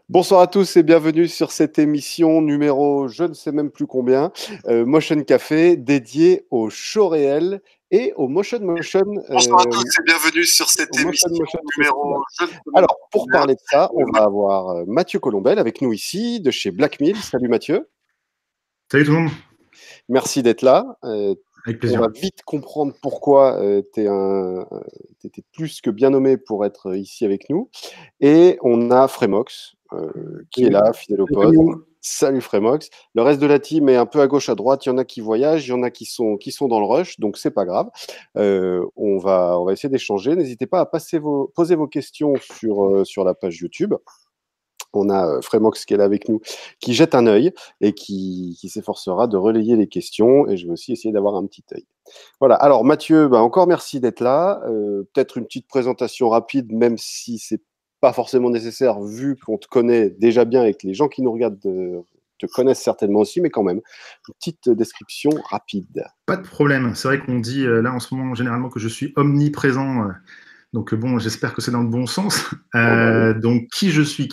Bonsoir à tous et bienvenue sur cette émission numéro je ne sais même plus combien, Motion Café, dédiée au show réel et au Bonsoir à tous et bienvenue sur cette Motion émission Motion Festival. numéro je ne sais même Alors, pas pour combien. parler de ça, on va avoir Mathieu Colombel avec nous ici, de chez Black Mill. Salut Mathieu, Salut tout le monde, merci d'être là. avec On plaisir. va vite comprendre pourquoi tu étais plus que bien nommé pour être ici avec nous. Et on a Frémox qui est là, fidèle au poste. Salut Frémox. Le reste de la team est un peu à gauche, à droite. Il y en a qui voyagent, il y en a qui sont dans le rush, donc c'est pas grave. On va essayer d'échanger. N'hésitez pas à poser vos questions sur la page YouTube. On a Frémox qui est là avec nous, qui jette un œil et qui s'efforcera de relayer les questions. Et je vais aussi essayer d'avoir un petit œil. Voilà. Alors Mathieu, encore merci d'être là. Peut-être une petite présentation rapide, même si c'est pas forcément nécessaire vu qu'on te connaît déjà bien et que les gens qui nous regardent te connaissent certainement aussi, mais quand même, une petite description rapide. Pas de problème, c'est vrai qu'on dit là en ce moment généralement que je suis omniprésent, donc bon, j'espère que c'est dans le bon sens. Donc qui je suis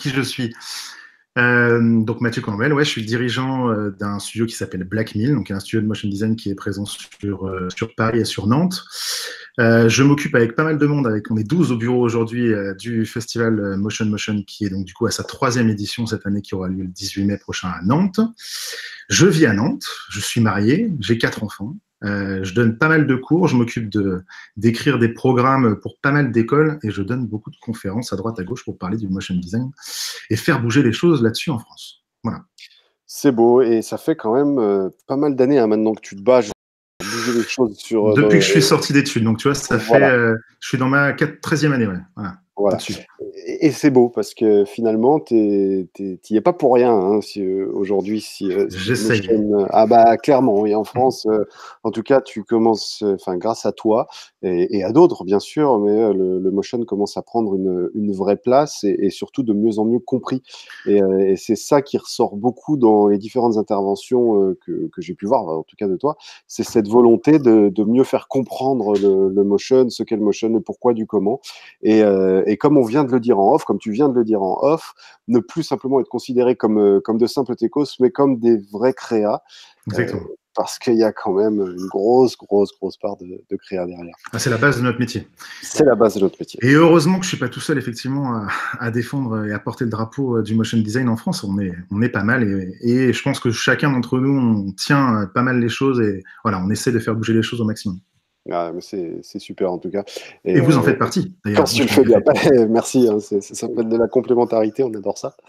donc Mathieu Colombel, ouais, je suis le dirigeant d'un studio qui s'appelle Black Mill, donc un studio de motion design qui est présent sur Paris et sur Nantes. Je m'occupe avec pas mal de monde, on est 12 au bureau aujourd'hui du festival Motion qui est donc du coup à sa 3e édition cette année qui aura lieu le 18 mai prochain à Nantes. Je vis à Nantes, je suis marié, j'ai 4 enfants. Je donne pas mal de cours, je m'occupe d'écrire des programmes pour pas mal d'écoles et je donne beaucoup de conférences à droite à gauche pour parler du motion design et faire bouger les choses là-dessus en France. Voilà. C'est beau et ça fait quand même pas mal d'années maintenant que tu te bats à bouger les choses sur. Depuis que je suis sorti d'études, donc tu vois, ça Voilà. fait. Je suis dans ma 13e année, ouais. Voilà. Et c'est beau parce que finalement, t'y es pas pour rien hein, aujourd'hui. J'essaye. Clairement. Et en France, en tout cas, tu commences, grâce à toi et à d'autres, bien sûr, mais le motion commence à prendre une vraie place et surtout de mieux en mieux compris. Et c'est ça qui ressort beaucoup dans les différentes interventions que j'ai pu voir, en tout cas de toi. C'est cette volonté de mieux faire comprendre le motion, ce qu'est le motion, le pourquoi du comment. Et comme on vient de le dire en off, comme tu viens de le dire en off, ne plus simplement être considéré comme de simples techos, mais comme des vrais créas. Exactement. Parce qu'il y a quand même une grosse part de créa derrière. C'est la base de notre métier. C'est la base de notre métier. Et heureusement que je ne suis pas tout seul, effectivement, à défendre et à porter le drapeau du motion design en France. On est pas mal et je pense que chacun d'entre nous, on tient pas mal les choses et voilà, on essaie de faire bouger les choses au maximum. Ah, mais c'est super en tout cas. Et vous en faites partie, d'ailleurs. Quand tu le fais bien. Merci, hein, ça s'appelle de la complémentarité, on adore ça.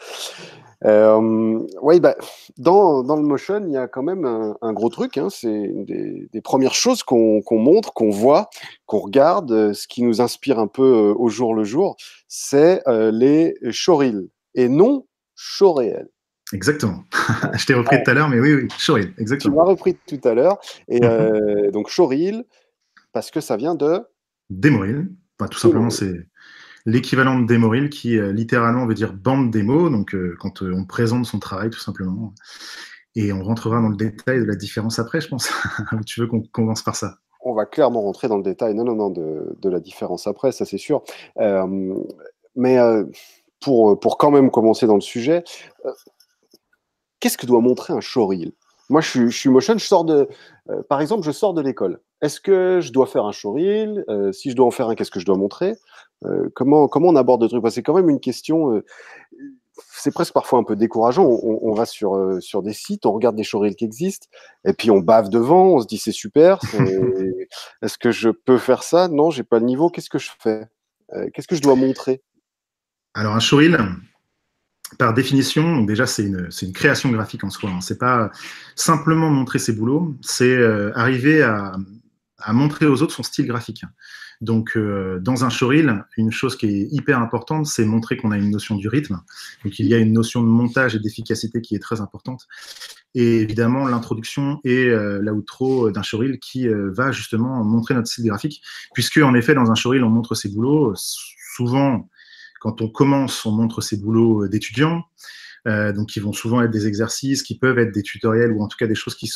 Oui, dans le motion, il y a quand même un gros truc. Hein, c'est une des premières choses qu'on montre, qu'on voit, qu'on regarde, ce qui nous inspire un peu au jour le jour, c'est les showreels et non show réels. Exactement. Je t'ai repris tout à l'heure, mais oui, showreel, exactement. Tu m'as repris tout à l'heure. Et donc showreel, parce que ça vient de Démoreel. Tout simplement, c'est l'équivalent de démoreel qui littéralement veut dire bande démo, donc quand on présente son travail tout simplement. Et on rentrera dans le détail de la différence après, je pense. Tu veux qu'on commence par ça? On va clairement rentrer dans le détail, de la différence après, ça c'est sûr. Mais pour quand même commencer dans le sujet, qu'est-ce que doit montrer un showreel? Moi, je suis motion, par exemple, je sors de l'école. Est-ce que je dois faire un showreel? Si je dois en faire un, qu'est-ce que je dois montrer? Comment on aborde le truc? C'est quand même une question. C'est presque parfois un peu décourageant. On va sur des sites, on regarde des showreels qui existent, et puis on bave devant, on se dit c'est super. Est-ce que je peux faire ça? Non, j'ai pas le niveau. Qu'est-ce que je fais? Qu'est-ce que je dois montrer? Alors un showreel, par définition, donc déjà c'est une création graphique en soi. Hein. C'est pas simplement montrer ses boulots, c'est arriver à montrer aux autres son style graphique. Donc, dans un showreel, une chose qui est hyper importante, c'est montrer qu'on a une notion du rythme. Donc, il y a une notion de montage et d'efficacité qui est très importante. Et évidemment, l'introduction et l'outro d'un showreel qui va justement montrer notre style graphique. Puisque, en effet, dans un showreel, on montre ses boulots. Souvent, quand on commence, on montre ses boulots d'étudiants. Donc, qui vont souvent être des exercices, qui peuvent être des tutoriels ou en tout cas des choses qui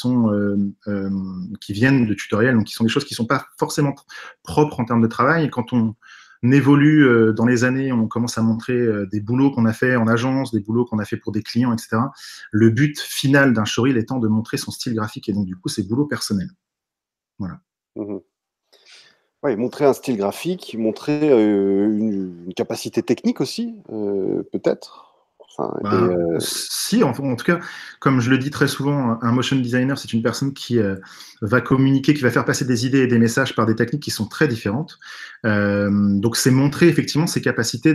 viennent de tutoriels, donc qui sont des choses qui ne sont pas forcément propres en termes de travail. Et quand on évolue dans les années, on commence à montrer des boulots qu'on a fait en agence, des boulots qu'on a fait pour des clients, etc. Le but final d'un showreel étant de montrer son style graphique et donc du coup ses boulots personnels. Voilà. Oui, montrer un style graphique, montrer une capacité technique aussi, peut-être. Si, en tout cas, comme je le dis très souvent, un motion designer, c'est une personne qui va communiquer, qui va faire passer des idées et des messages par des techniques qui sont très différentes. Donc, c'est montrer effectivement ses capacités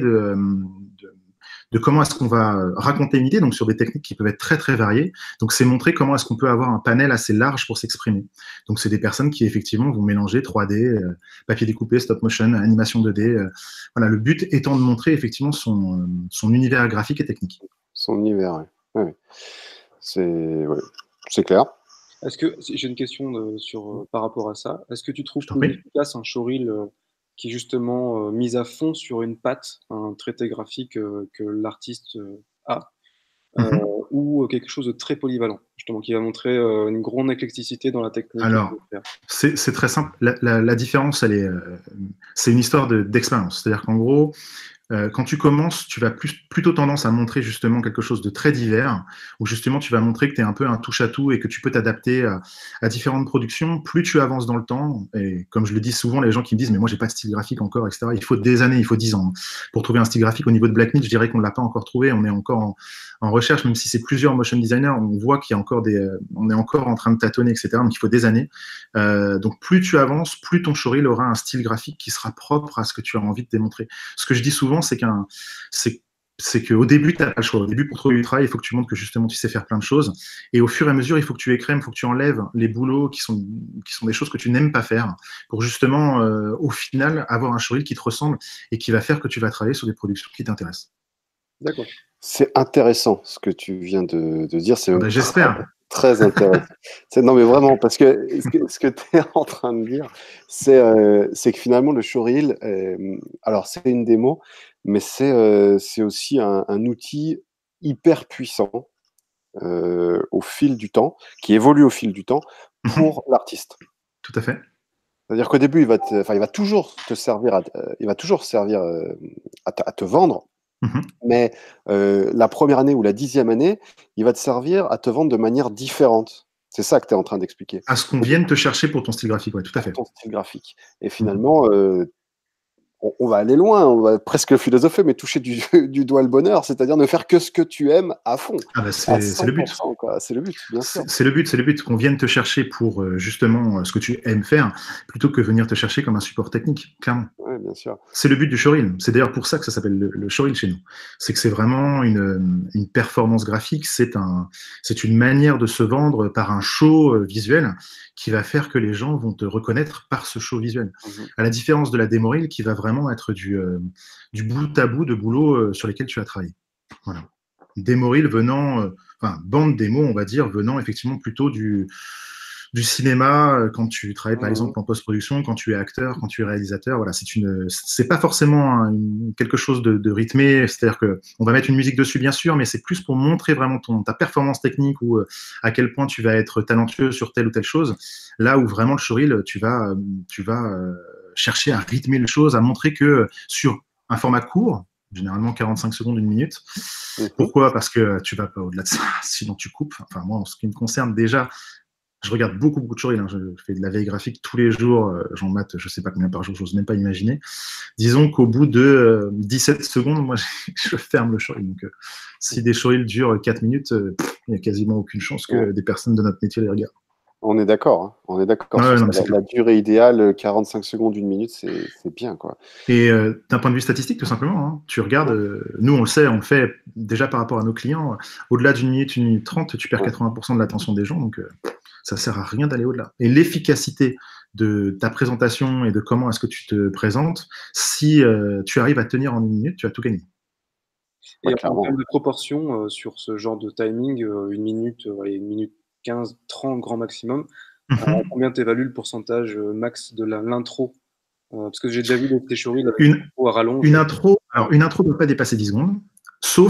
de comment est-ce qu'on va raconter une idée, donc sur des techniques qui peuvent être très très variées. Donc c'est montrer comment est-ce qu'on peut avoir un panel assez large pour s'exprimer. Donc c'est des personnes qui effectivement vont mélanger 3D, papier découpé, stop motion, animation 2D. Voilà, le but étant de montrer effectivement son univers graphique et technique. Son univers, oui. Ouais. C'est clair. Est-ce que j'ai une question par rapport à ça? Est-ce que tu trouves plus efficace un showreel qui est justement mise à fond sur une patte, un traité graphique que l'artiste a, ou quelque chose de très polyvalent, justement, qui va montrer une grande éclecticité dans la technique? Alors, c'est très simple. La différence, c'est une histoire d'expérience. C'est-à-dire qu'en gros, quand tu commences, tu vas plutôt tendance à montrer justement quelque chose de très divers, où justement tu vas montrer que tu es un peu un touche-à-tout et que tu peux t'adapter à différentes productions. Plus tu avances dans le temps, et comme je le dis souvent, les gens qui me disent « mais moi j'ai pas de style graphique encore, etc. » Il faut des années, il faut 10 ans pour trouver un style graphique. Au niveau de Black Myth, je dirais qu'on ne l'a pas encore trouvé, on est encore en recherche, même si c'est plusieurs motion designers, on voit qu'il y a encore on est encore en train de tâtonner, etc. Donc il faut des années. Donc plus tu avances, plus ton showreel aura un style graphique qui sera propre à ce que tu as envie de démontrer. Ce que je dis souvent, c'est qu'au début, tu n'as pas le choix. Au début, pour trouver du travail, il faut que tu montres que justement tu sais faire plein de choses. Et au fur et à mesure, il faut que tu écrèmes, il faut que tu enlèves les boulots qui sont des choses que tu n'aimes pas faire pour justement, au final, avoir un showreel qui te ressemble et qui va faire que tu vas travailler sur des productions qui t'intéressent. D'accord. C'est intéressant ce que tu viens de dire. C'est j'espère. Très intéressant. Non, mais vraiment, parce que ce que tu es en train de dire, c'est que finalement, le showreel, alors c'est une démo, mais c'est aussi un outil hyper puissant au fil du temps, qui évolue au fil du temps pour l'artiste. Tout à fait. C'est-à-dire qu'au début, il va toujours te servir à te vendre. Mais la première année ou la 10e année, il va te servir à te vendre de manière différente. C'est ça que tu es en train d'expliquer. À ce qu'on vienne te chercher pour ton style graphique, oui, tout à fait. Pour ton style graphique. Et finalement, on va aller loin, on va presque philosopher, mais toucher du doigt le bonheur, c'est-à-dire ne faire que ce que tu aimes à fond. Ah bah c'est le but. C'est le but, bien sûr. C'est le but qu'on vienne te chercher pour justement ce que tu aimes faire, plutôt que venir te chercher comme un support technique, clairement. Oui, bien sûr. C'est le but du showreel. C'est d'ailleurs pour ça que ça s'appelle le showreel chez nous. C'est que c'est vraiment une performance graphique, c'est une manière de se vendre par un show visuel qui va faire que les gens vont te reconnaître par ce show visuel. À la différence de la démo reel qui va vraiment être du bout à bout de boulot sur lesquels tu as travaillé. Voilà. Démo reel venant, bande démo, on va dire, venant effectivement plutôt du cinéma, quand tu travailles par exemple en post-production, quand tu es acteur, quand tu es réalisateur, voilà, c'est pas forcément quelque chose de rythmé, c'est-à-dire que on va mettre une musique dessus bien sûr, mais c'est plus pour montrer vraiment ta performance technique ou à quel point tu vas être talentueux sur telle ou telle chose. Là où vraiment le showreel, tu vas chercher à rythmer les choses, à montrer que sur un format court, généralement 45 secondes, 1 minute. Pourquoi? Parce que tu vas pas au-delà de ça, sinon tu coupes. Enfin, moi, en ce qui me concerne déjà, je regarde beaucoup de showreel, je fais de la veille graphique tous les jours, j'en mate je sais pas combien par jour, j'ose même pas imaginer. Disons qu'au bout de 17 secondes, moi je ferme le showreel. Donc si des showreels durent 4 minutes, il n'y a quasiment aucune chance que des personnes de notre métier les regardent. On est d'accord, hein. On est d'accord. La durée idéale, 45 secondes, 1 minute, c'est bien, quoi. Et d'un point de vue statistique, tout simplement, hein, tu regardes, nous on le sait, on le fait déjà par rapport à nos clients, au-delà d'1 minute, 1 minute 30, tu perds 80% de l'attention des gens, donc ça sert à rien d'aller au-delà. Et l'efficacité de ta présentation et de comment est-ce que tu te présentes, si tu arrives à tenir en 1 minute, tu as tout gagné. Et en termes de proportion, sur ce genre de timing, 1 minute, 1 minute 15, 30 grand maximum, combien tu évalues le pourcentage max de l'intro? Parce que j'ai déjà vu des showreels avec une intro à rallonge. Une intro ne doit pas dépasser 10 secondes, sauf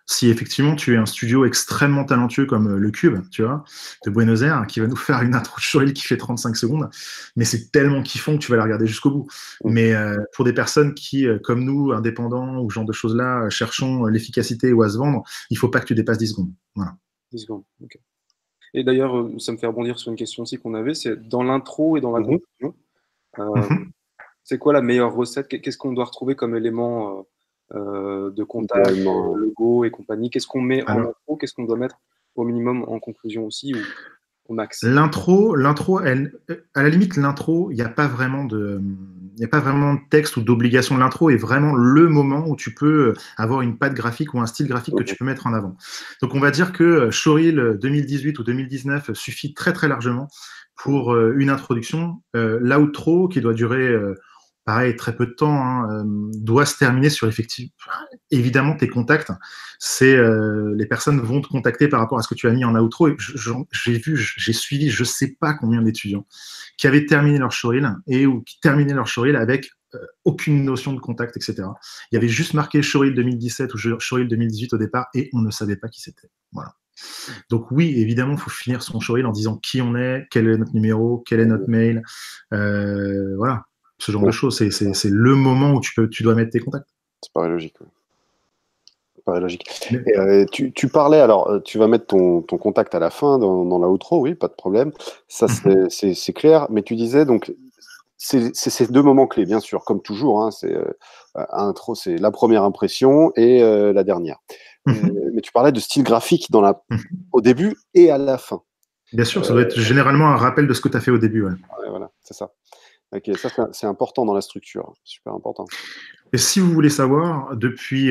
si effectivement tu es un studio extrêmement talentueux comme le Cube, tu vois, de Buenos Aires, qui va nous faire une intro de Shuril qui fait 35 secondes, mais c'est tellement kiffant que tu vas la regarder jusqu'au bout. Mais pour des personnes qui, comme nous, indépendants ou ce genre de choses-là, cherchons l'efficacité ou à se vendre, il faut pas que tu dépasses 10 secondes. Voilà. 10 secondes, ok. Et d'ailleurs, ça me fait rebondir sur une question aussi qu'on avait, c'est dans l'intro et dans la conclusion, c'est quoi la meilleure recette? Qu'est-ce qu'on doit retrouver comme élément de contact, logo et compagnie? Qu'est-ce qu'on met en intro? Qu'est-ce qu'on doit mettre au minimum en conclusion aussi ou au max? L'intro, à la limite, l'intro, il n'y a pas vraiment de texte ou d'obligation. L'intro est vraiment le moment où tu peux avoir une patte graphique ou un style graphique que tu peux mettre en avant. Donc, on va dire que Shuril 2018 ou 2019 suffit très, très largement pour une introduction. L'outro, qui doit durer, pareil, très peu de temps, doit se terminer sur évidemment tes contacts. C'est les personnes vont te contacter par rapport à ce que tu as mis en outro. J'ai suivi, je sais pas combien d'étudiants qui avaient terminé leur Shuril ou qui terminaient leur Shuril avec aucune notion de contact, etc. Il y avait juste marqué Shuril 2017 ou Shuril 2018 au départ et on ne savait pas qui c'était. Voilà. Donc oui, évidemment, il faut finir son Shuril en disant qui on est, quel est notre numéro, quel est notre mail, voilà. Ce genre de choses, c'est le moment où tu dois mettre tes contacts. Ça paraît logique. Ça paraît logique. Et, tu parlais, alors, tu vas mettre ton contact à la fin dans la outro, oui, pas de problème. Ça, c'est clair. Mais tu disais, donc, c'est ces deux moments clés, bien sûr, comme toujours. Hein, c'est intro, c'est la première impression et la dernière. Mais tu parlais de style graphique au début et à la fin. Bien sûr, ça doit être généralement un rappel de ce que tu as fait au début. Ouais. Ouais, voilà, c'est ça. Ok, ça c'est important dans la structure, super important. Et si vous voulez savoir, depuis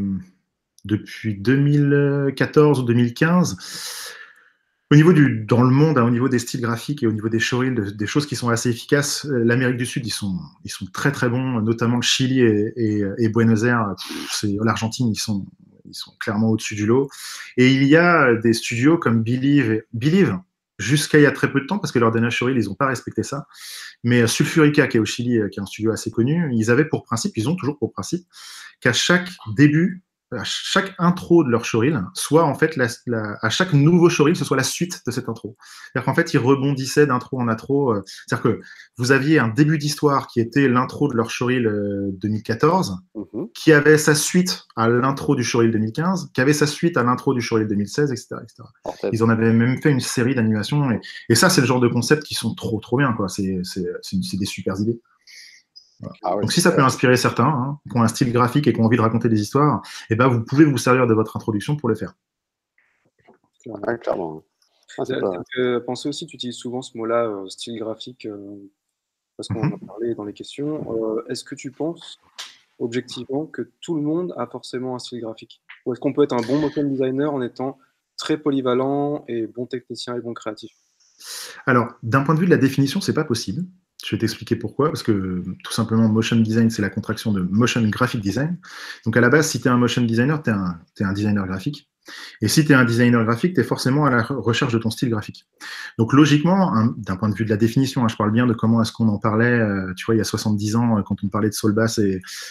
2014 ou 2015, dans le monde, au niveau des styles graphiques et au niveau des Shuril, des choses qui sont assez efficaces, l'Amérique du Sud, ils sont très très bons, notamment le Chili et Buenos Aires, l'Argentine, ils sont clairement au-dessus du lot. Et il y a des studios comme Believe, jusqu'à il y a très peu de temps, parce que leur dernier Shuril, ils n'ont pas respecté ça. Mais Sulfurica, qui est au Chili, qui est un studio assez connu, ils ont toujours pour principe, qu'à chaque début, à chaque intro de leur Shuril, soit en fait, à chaque nouveau Shuril, ce soit la suite de cette intro. C'est-à-dire qu'en fait, ils rebondissaient d'intro en intro. C'est-à-dire que vous aviez un début d'histoire qui était l'intro de leur Shuril 2014, qui avait sa suite à l'intro du Shuril 2015, qui avait sa suite à l'intro du Shuril 2016, etc. Ils en avaient même fait une série d'animations. Et ça, c'est le genre de concepts qui sont trop, trop bien, quoi. C'est des super idées. Voilà. Ah ouais, donc si ça peut inspirer certains qui ont un style graphique et qui ont envie de raconter des histoires, eh ben, vous pouvez vous servir de votre introduction pour le faire. Clairement. Pensez aussi, tu utilises souvent ce mot-là, style graphique, parce qu'on en a parlé dans les questions. Est-ce que tu penses objectivement que tout le monde a forcément un style graphique? Ou est-ce qu'on peut être un bon motion designer en étant très polyvalent et bon technicien et bon créatif? Alors, d'un point de vue de la définition, c'est pas possible. Je vais t'expliquer pourquoi, parce que tout simplement, motion design, c'est la contraction de motion graphic design. Donc à la base, si tu es un motion designer, tu es un designer graphique. Et si tu es un designer graphique, tu es forcément à la recherche de ton style graphique. Donc logiquement, d'un point de vue de la définition, je parle bien de comment est-ce qu'on en parlait, tu vois, il y a 70 ans, quand on parlait de Saul Bass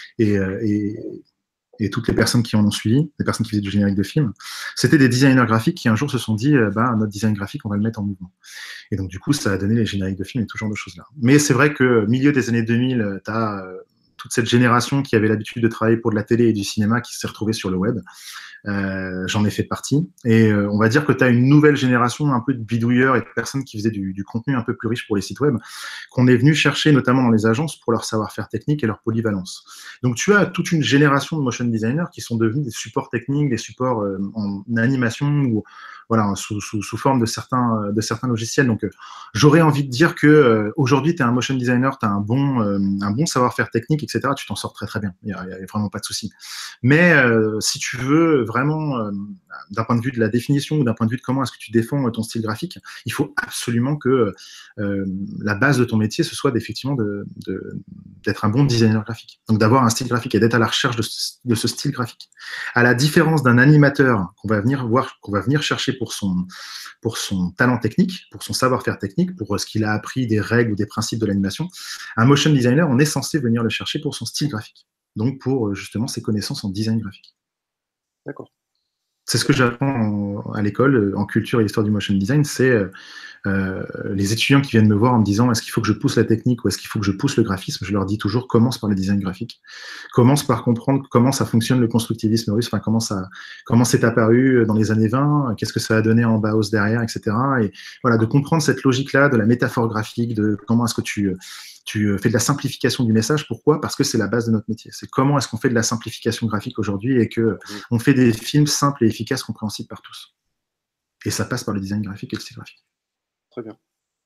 et toutes les personnes qui en ont suivi, les personnes qui faisaient du générique de film, c'était des designers graphiques qui un jour se sont dit, notre design graphique, on va le mettre en mouvement. Et donc, du coup, ça a donné les génériques de films et tout ce genre de choses-là. Mais c'est vrai que milieu des années 2000, tu as toute cette génération qui avait l'habitude de travailler pour de la télé et du cinéma qui s'est retrouvée sur le web. J'en ai fait partie. Et on va dire que tu as une nouvelle génération un peu de bidouilleurs et de personnes qui faisaient du contenu un peu plus riche pour les sites web, qu'on est venu chercher notamment dans les agences pour leur savoir-faire technique et leur polyvalence. Donc tu as toute une génération de motion designers qui sont devenus des supports techniques, des supports en animation ou voilà, sous forme de certains logiciels. Donc j'aurais envie de dire que aujourd'hui tu es un motion designer, tu as un bon savoir-faire technique, etc. Tu t'en sors très très bien. Il n'y a vraiment pas de souci. Mais si tu veux vraiment, d'un point de vue de la définition ou d'un point de vue de comment est-ce que tu défends ton style graphique, il faut absolument que la base de ton métier, ce soit effectivement d'être un bon designer graphique. Donc d'avoir un style graphique et d'être à la recherche de ce style graphique. À la différence d'un animateur qu'on va venir chercher pour son talent technique, pour son savoir-faire technique, pour ce qu'il a appris des règles ou des principes de l'animation, un motion designer, on est censé venir le chercher pour son style graphique. Donc pour justement ses connaissances en design graphique. D'accord. C'est ce que j'apprends à l'école, en culture et histoire du motion design, c'est les étudiants qui viennent me voir en me disant est-ce qu'il faut que je pousse la technique ou est-ce qu'il faut que je pousse le graphisme, je leur dis toujours commence par le design graphique, commence par comprendre comment ça fonctionne le constructivisme russe, enfin comment c'est apparu dans les années 20, qu'est-ce que ça a donné en Bauhaus derrière, etc. Et voilà, de comprendre cette logique-là, de la métaphore graphique, de comment est-ce que tu fais de la simplification du message. Pourquoi? Parce que c'est la base de notre métier. C'est comment est-ce qu'on fait de la simplification graphique aujourd'hui et qu'on fait des films simples et efficaces, compréhensibles par tous. Et ça passe par le design graphique et le style graphique. Très bien.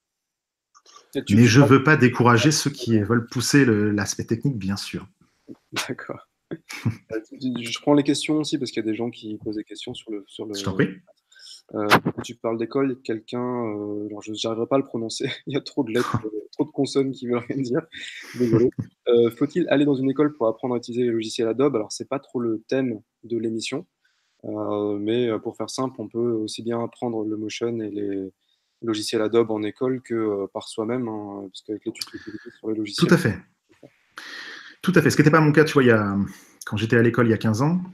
Mais je ne veux pas décourager ceux qui veulent pousser l'aspect technique, bien sûr. D'accord. Je prends les questions aussi parce qu'il y a des gens qui posent des questions sur le. Je t'en prie. Tu parles d'école, il y a quelqu'un, alors je n'arriverai pas à le prononcer, il y a trop de lettres, trop de consonnes qui veulent rien dire. Désolé. Faut-il aller dans une école pour apprendre à utiliser les logiciels Adobe? Alors, c'est pas trop le thème de l'émission, mais pour faire simple, on peut aussi bien apprendre le motion et les logiciels Adobe en école que par soi-même, hein, parce qu'avec les tutos sur les logiciels. Tout à fait. Tout à fait. Ce qui n'était pas mon cas, tu vois, quand j'étais à l'école il y a 15 ans,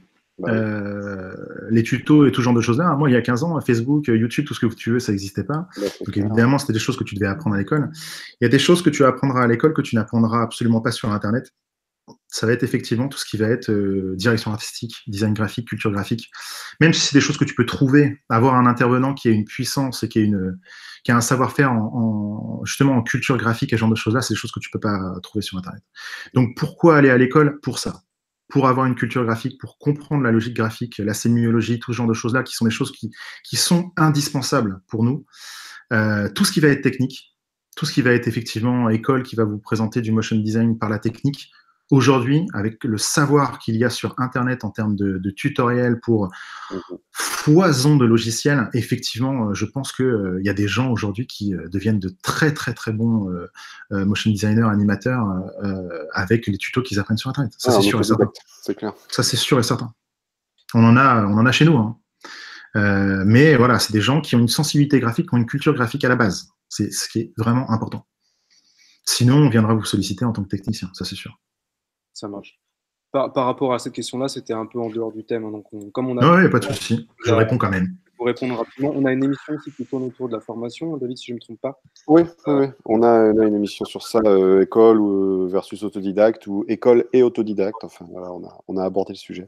les tutos et tout genre de choses-là. Moi, il y a 15 ans, Facebook, YouTube, tout ce que tu veux, ça n'existait pas. Donc, évidemment, c'était des choses que tu devais apprendre à l'école. Il y a des choses que tu apprendras à l'école que tu n'apprendras absolument pas sur Internet. Ça va être effectivement tout ce qui va être direction artistique, design graphique, culture graphique. Même si c'est des choses que tu peux trouver, avoir un intervenant qui a une puissance et qui a un savoir-faire justement en culture graphique et ce genre de choses-là, c'est des choses que tu ne peux pas trouver sur Internet. Donc, pourquoi aller à l'école? Pour ça. Pour avoir une culture graphique, pour comprendre la logique graphique, la sémiologie, tout ce genre de choses-là, qui sont des choses qui sont indispensables pour nous. Tout ce qui va être technique, tout ce qui va être effectivement école, qui va vous présenter du motion design par la technique, aujourd'hui, avec le savoir qu'il y a sur Internet en termes de tutoriels pour foison de logiciels, effectivement, je pense qu'il y a des gens aujourd'hui qui deviennent de très, très, très bons motion designers, animateurs, avec les tutos qu'ils apprennent sur Internet. Ça, c'est sûr et certain. C'est clair. Ça, c'est sûr et certain. On en a chez nous. Hein. Mais voilà, c'est des gens qui ont une sensibilité graphique, qui ont une culture graphique à la base. C'est ce qui est vraiment important. Sinon, on viendra vous solliciter en tant que technicien, ça c'est sûr. Ça marche. Par rapport à cette question-là, c'était un peu en dehors du thème. Hein, donc comme on a. Oui, pas de souci. Je réponds quand même. Pour répondre rapidement, on a une émission aussi qui tourne autour de la formation, David, si je ne me trompe pas. Oui, on a une émission sur ça, école versus autodidacte ou école et autodidacte. Enfin, voilà, on a abordé le sujet.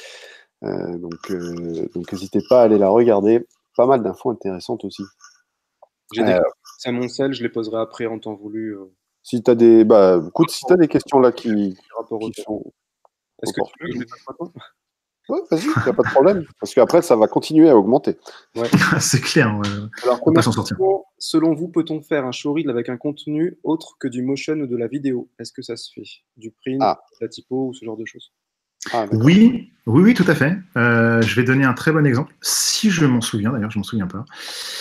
Donc, n'hésitez pas à aller la regarder. Pas mal d'infos intéressantes aussi. J'ai des questions à mon sel, je les poserai après en temps voulu. Si tu as des, écoute, si tu as des questions là qui sont. Est-ce que tu veux que je les fasse maintenant? Oui, vas-y, il n'y a pas de problème. Parce qu'après, ça va continuer à augmenter. Ouais. C'est clair. Alors, on peut pas s'en sortir. Selon vous, peut-on faire un showreel avec un contenu autre que du motion ou de la vidéo? Est-ce que ça se fait? Du print, de la typo ou ce genre de choses? Oui, tout à fait. Je vais donner un très bon exemple. Si je m'en souviens, d'ailleurs, je m'en souviens pas.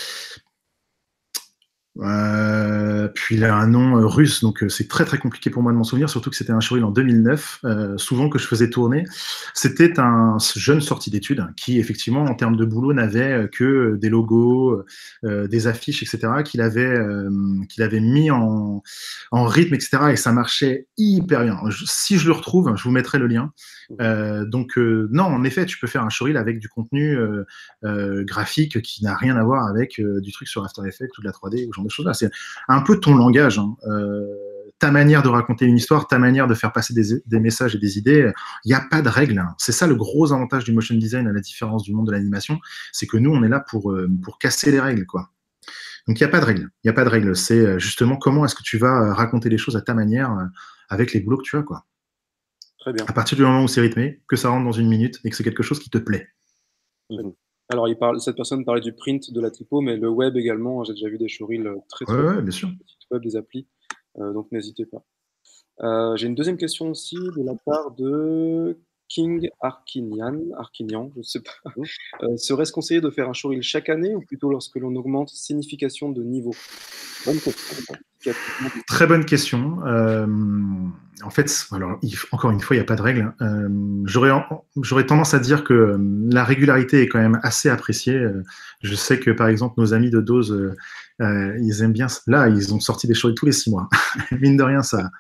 Puis il a un nom russe, donc c'est très très compliqué pour moi de m'en souvenir, surtout que c'était un showreel en 2009, souvent que je faisais tourner. C'était un jeune sorti d'études qui, effectivement, en termes de boulot, n'avait que des logos, des affiches, etc., qu'il avait mis en rythme, etc., et ça marchait hyper bien. Si je le retrouve, je vous mettrai le lien. Non, en effet, tu peux faire un showreel avec du contenu graphique qui n'a rien à voir avec du truc sur After Effects ou de la 3D ou genre de choses là. C'est un peu ton langage, hein. Ta manière de raconter une histoire, ta manière de faire passer des messages et des idées. Il n'y a pas de règles. Hein. C'est ça le gros avantage du motion design à la différence du monde de l'animation, c'est que nous, on est là pour casser les règles, quoi. Donc, il n'y a pas de règles. Il n'y a pas de règles. C'est justement comment est-ce que tu vas raconter les choses à ta manière avec les boulots que tu as, quoi. Très bien. À partir du moment où c'est rythmé, que ça rentre dans une minute et que c'est quelque chose qui te plaît. Alors, cette personne parlait du print, de la typo, mais le web également. J'ai déjà vu des showreels très bien sûr. Web, des applis. Donc, n'hésitez pas. J'ai une deuxième question aussi de la part de King Arkinian, je ne sais pas. Serait-ce conseillé de faire un showreel chaque année ou plutôt lorsque l'on augmente signification de niveau? Bonne question. Très bonne question. En fait, alors, encore une fois, il n'y a pas de règle. J'aurais tendance à dire que la régularité est quand même assez appréciée. Je sais que, par exemple, nos amis de Dose, ils aiment bien. Là, ils ont sorti des showreels tous les 6 mois. Mine de rien, ça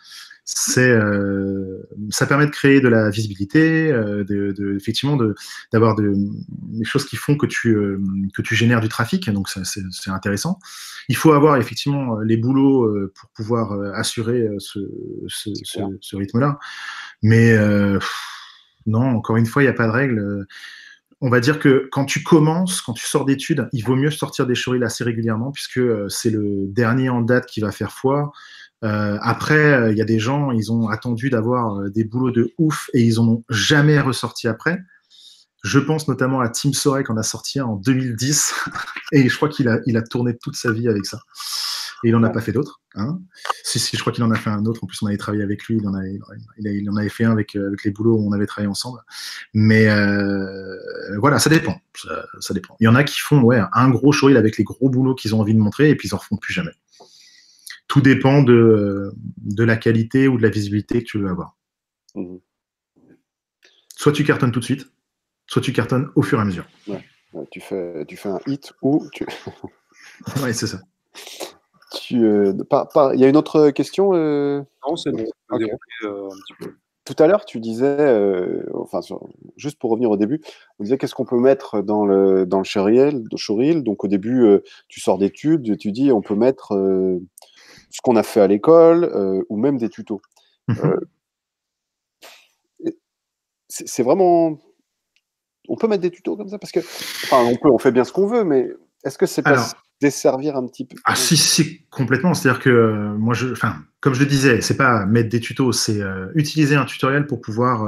Ça permet de créer de la visibilité, effectivement d'avoir des choses qui font que tu génères du trafic, donc c'est intéressant. Il faut avoir effectivement les boulots pour pouvoir assurer ce rythme-là. Mais non, encore une fois, il n'y a pas de règle. On va dire que quand tu sors d'études, il vaut mieux sortir des showreels assez régulièrement puisque c'est le dernier en date qui va faire foi. Après, il y a des gens, ils ont attendu d'avoir des boulots de ouf et ils n'en ont jamais ressorti après. Je pense notamment à Tim Sorek, qu'on a sorti en 2010 et je crois qu'il a tourné toute sa vie avec ça. Et il n'en a pas fait d'autres. Hein. Si, je crois qu'il en a fait un autre. En plus, on avait travaillé avec lui. Il en avait fait un avec les boulots où on avait travaillé ensemble. Mais voilà, ça dépend. Ça dépend. Il y en a qui font un gros showreel avec les gros boulots qu'ils ont envie de montrer et puis ils n'en refont plus jamais. Tout dépend de la qualité ou de la visibilité que tu veux avoir. Mmh. Soit tu cartonnes tout de suite, soit tu cartonnes au fur et à mesure. Ouais. Tu fais un hit ou tu... Oui, c'est ça. Il y a une autre question Non, c'est bon. Okay. Un petit peu. Tout à l'heure, tu disais, juste pour revenir au début, on disait qu'est-ce qu'on peut mettre dans le showreel. Donc au début, tu sors d'études, tu dis on peut mettre ce qu'on a fait à l'école ou même des tutos. C'est vraiment... On peut mettre des tutos comme ça parce que, on fait bien ce qu'on veut, mais est-ce que c'est pas desservir un petit peu? Ah si, complètement. C'est-à-dire que moi, comme je le disais, c'est pas mettre des tutos, c'est utiliser un tutoriel pour pouvoir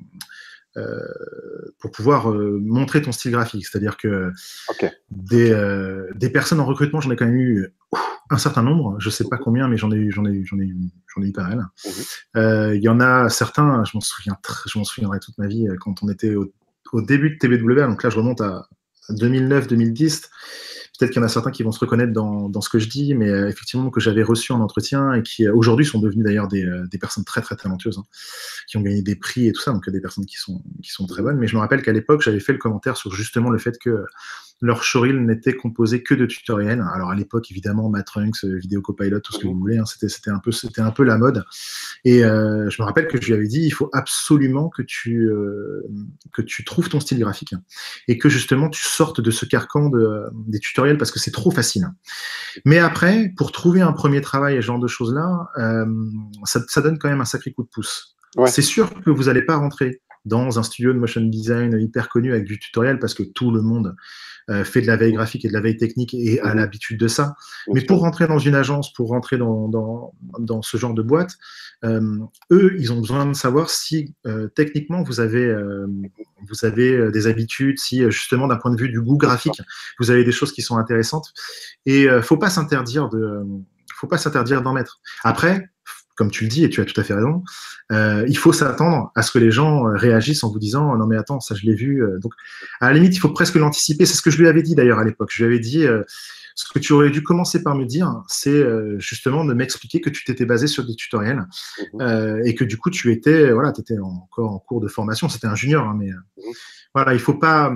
montrer ton style graphique. C'est-à-dire que des personnes en recrutement, j'en ai quand même eu un certain nombre. Je sais pas combien, mais j'en ai eu pas mal. Il y en a certains, je m'en souviendrai toute ma vie quand on était au début de TBWA. Donc là, je remonte à 2009-2010. Peut-être qu'il y en a certains qui vont se reconnaître dans ce que je dis, mais effectivement que j'avais reçu en entretien et qui aujourd'hui sont devenus d'ailleurs des personnes très très talentueuses, hein, qui ont gagné des prix et tout ça, donc des personnes qui sont très bonnes. Mais je me rappelle qu'à l'époque, j'avais fait le commentaire sur justement le fait que leur showreel n'était composé que de tutoriels. Alors à l'époque, évidemment, Matrunks, Vidéo Copilot, tout ce que vous voulez, hein, c'était un peu la mode. Et je me rappelle que je lui avais dit, il faut absolument que tu trouves ton style graphique et que justement tu sortes de ce carcan des tutoriels parce que c'est trop facile. Mais après, pour trouver un premier travail et ce genre de choses-là, ça donne quand même un sacré coup de pouce. Ouais. C'est sûr que vous n'allez pas rentrer dans un studio de motion design hyper connu avec du tutoriel parce que tout le monde fait de la veille graphique et de la veille technique et a l'habitude de ça. Mais pour rentrer dans une agence, pour rentrer dans ce genre de boîte, eux, ils ont besoin de savoir si techniquement vous avez des habitudes, si justement d'un point de vue du goût graphique, vous avez des choses qui sont intéressantes. Et faut pas s'interdire d'en mettre. Après, comme tu le dis, et tu as tout à fait raison, il faut s'attendre à ce que les gens réagissent en vous disant « Non mais attends, ça je l'ai vu ». Donc, à la limite, il faut presque l'anticiper. C'est ce que je lui avais dit d'ailleurs à l'époque. Je lui avais dit ce que tu aurais dû commencer par me dire, c'est justement de m'expliquer que tu t'étais basé sur des tutoriels et que du coup, tu étais encore en cours de formation. C'était un junior, hein, mais voilà, il faut pas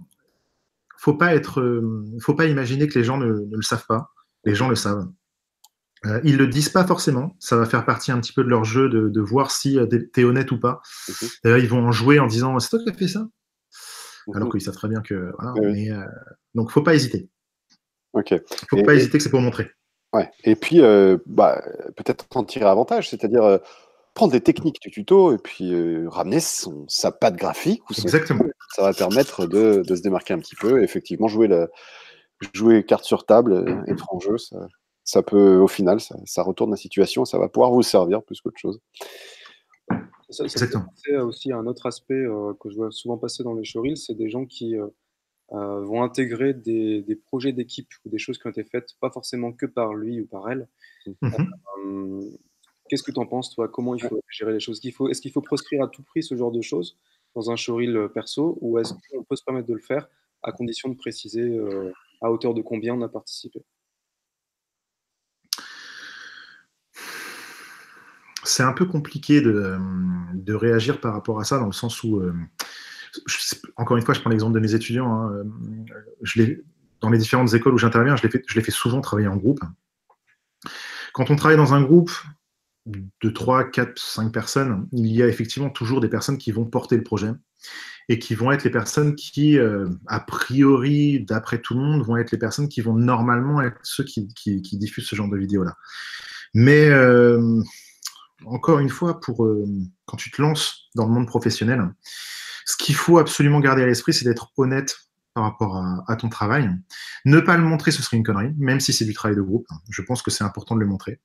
imaginer que les gens ne le savent pas. Les gens le savent. Ils le disent pas forcément. Ça va faire partie un petit peu de leur jeu de voir si t'es honnête ou pas. D'ailleurs, ils vont en jouer en disant c'est toi qui as fait ça, alors qu'ils savent très bien que voilà. Mais donc, faut pas hésiter. Faut pas hésiter que c'est pour montrer. Ouais. Et puis peut-être en tirer avantage, c'est-à-dire prendre des techniques du tuto et puis ramener sa patte graphique ou exactement. Ça va permettre de se démarquer un petit peu. Et effectivement, jouer carte sur table, être en jeu, ça peut, au final, ça retourne la situation, ça va pouvoir vous servir plus qu'autre chose. Ça c'est aussi un autre aspect que je vois souvent passer dans les showreels, c'est des gens qui vont intégrer des projets d'équipe ou des choses qui ont été faites, pas forcément que par lui ou par elle. Qu'est-ce que tu en penses, toi? Comment il faut gérer les choses? Est-ce qu'il faut proscrire à tout prix ce genre de choses dans un showreel perso, ou est-ce qu'on peut se permettre de le faire à condition de préciser à hauteur de combien on a participé? C'est un peu compliqué de réagir par rapport à ça, dans le sens où, encore une fois, je prends l'exemple de mes étudiants. Hein, dans les différentes écoles où j'interviens, je les fais souvent travailler en groupe. Quand on travaille dans un groupe, de 3, 4, 5 personnes, il y a effectivement toujours des personnes qui vont porter le projet et qui vont être les personnes qui, a priori, d'après tout le monde, vont être les personnes qui vont normalement être ceux qui diffusent ce genre de vidéos-là. Mais encore une fois, quand tu te lances dans le monde professionnel, ce qu'il faut absolument garder à l'esprit, c'est d'être honnête par rapport à ton travail. Ne pas le montrer, ce serait une connerie, même si c'est du travail de groupe. Je pense que c'est important de le montrer.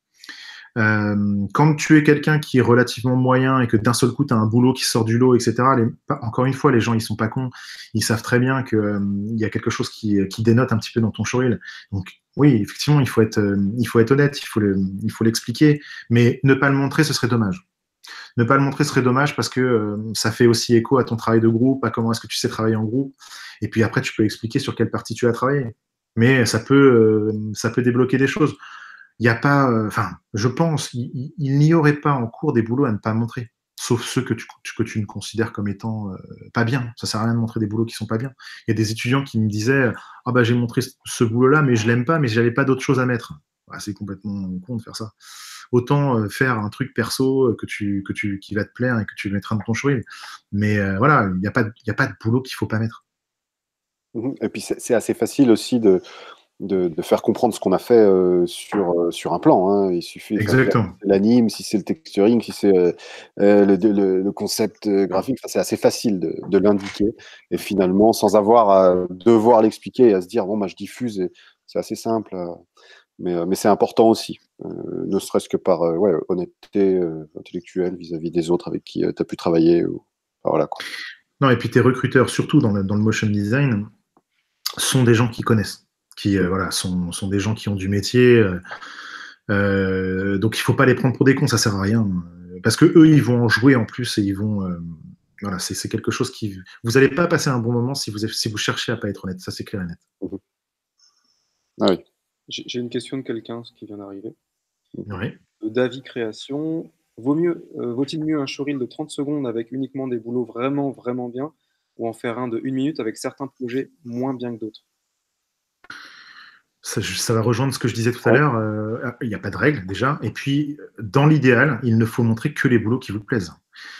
Quand tu es quelqu'un qui est relativement moyen et que d'un seul coup tu as un boulot qui sort du lot, etc., encore une fois, les gens ils sont pas cons, ils savent très bien qu'il y a quelque chose qui dénote un petit peu dans ton showreel. Donc oui, effectivement, il faut être honnête, il faut l'expliquer, mais ne pas le montrer, ce serait dommage. Ne pas le montrer serait dommage parce que ça fait aussi écho à ton travail de groupe, à comment est-ce que tu sais travailler en groupe, et puis après tu peux expliquer sur quelle partie tu as travaillé. Mais ça peut débloquer des choses. Il n'y a pas, je pense, il n'y aurait pas en cours des boulots à ne pas montrer, sauf ceux que tu ne considères comme étant pas bien. Ça sert à rien de montrer des boulots qui sont pas bien. Il y a des étudiants qui me disaient, ah bah j'ai montré ce boulot-là, mais je l'aime pas, mais j'avais pas d'autre chose à mettre. Bah, c'est complètement con de faire ça. Autant faire un truc perso qui va te plaire et que tu mettras dans ton showreel. Mais voilà, il n'y a pas de boulot qu'il faut pas mettre. Et puis c'est assez facile aussi de faire comprendre ce qu'on a fait sur un plan. Hein. Il suffit de faire l'anime, si c'est le texturing, si c'est le concept graphique. Enfin, c'est assez facile de l'indiquer. Et finalement, sans avoir à devoir l'expliquer et à se dire, bon, bah, je diffuse. C'est assez simple. Mais c'est important aussi, ne serait-ce que par honnêteté intellectuelle vis-à-vis des autres avec qui tu as pu travailler. Voilà, quoi. Non, et puis tes recruteurs, surtout dans le motion design, sont des gens qui connaissent, qui sont des gens qui ont du métier. Donc il ne faut pas les prendre pour des cons, ça ne sert à rien. Parce que eux, ils vont en jouer en plus et ils vont. Voilà, c'est quelque chose qui. Vous n'allez pas passer un bon moment si vous cherchez à ne pas être honnête, ça c'est clair et net. Ah oui. J'ai une question de quelqu'un qui vient d'arriver. Oui. David Création. Vaut-il mieux un showreel de 30 secondes avec uniquement des boulots vraiment, vraiment bien ou en faire un de 1 minute avec certains projets moins bien que d'autres? Ça va rejoindre ce que je disais tout à l'heure. Il n'y a pas de règle déjà. Et puis, dans l'idéal, il ne faut montrer que les boulots qui vous plaisent.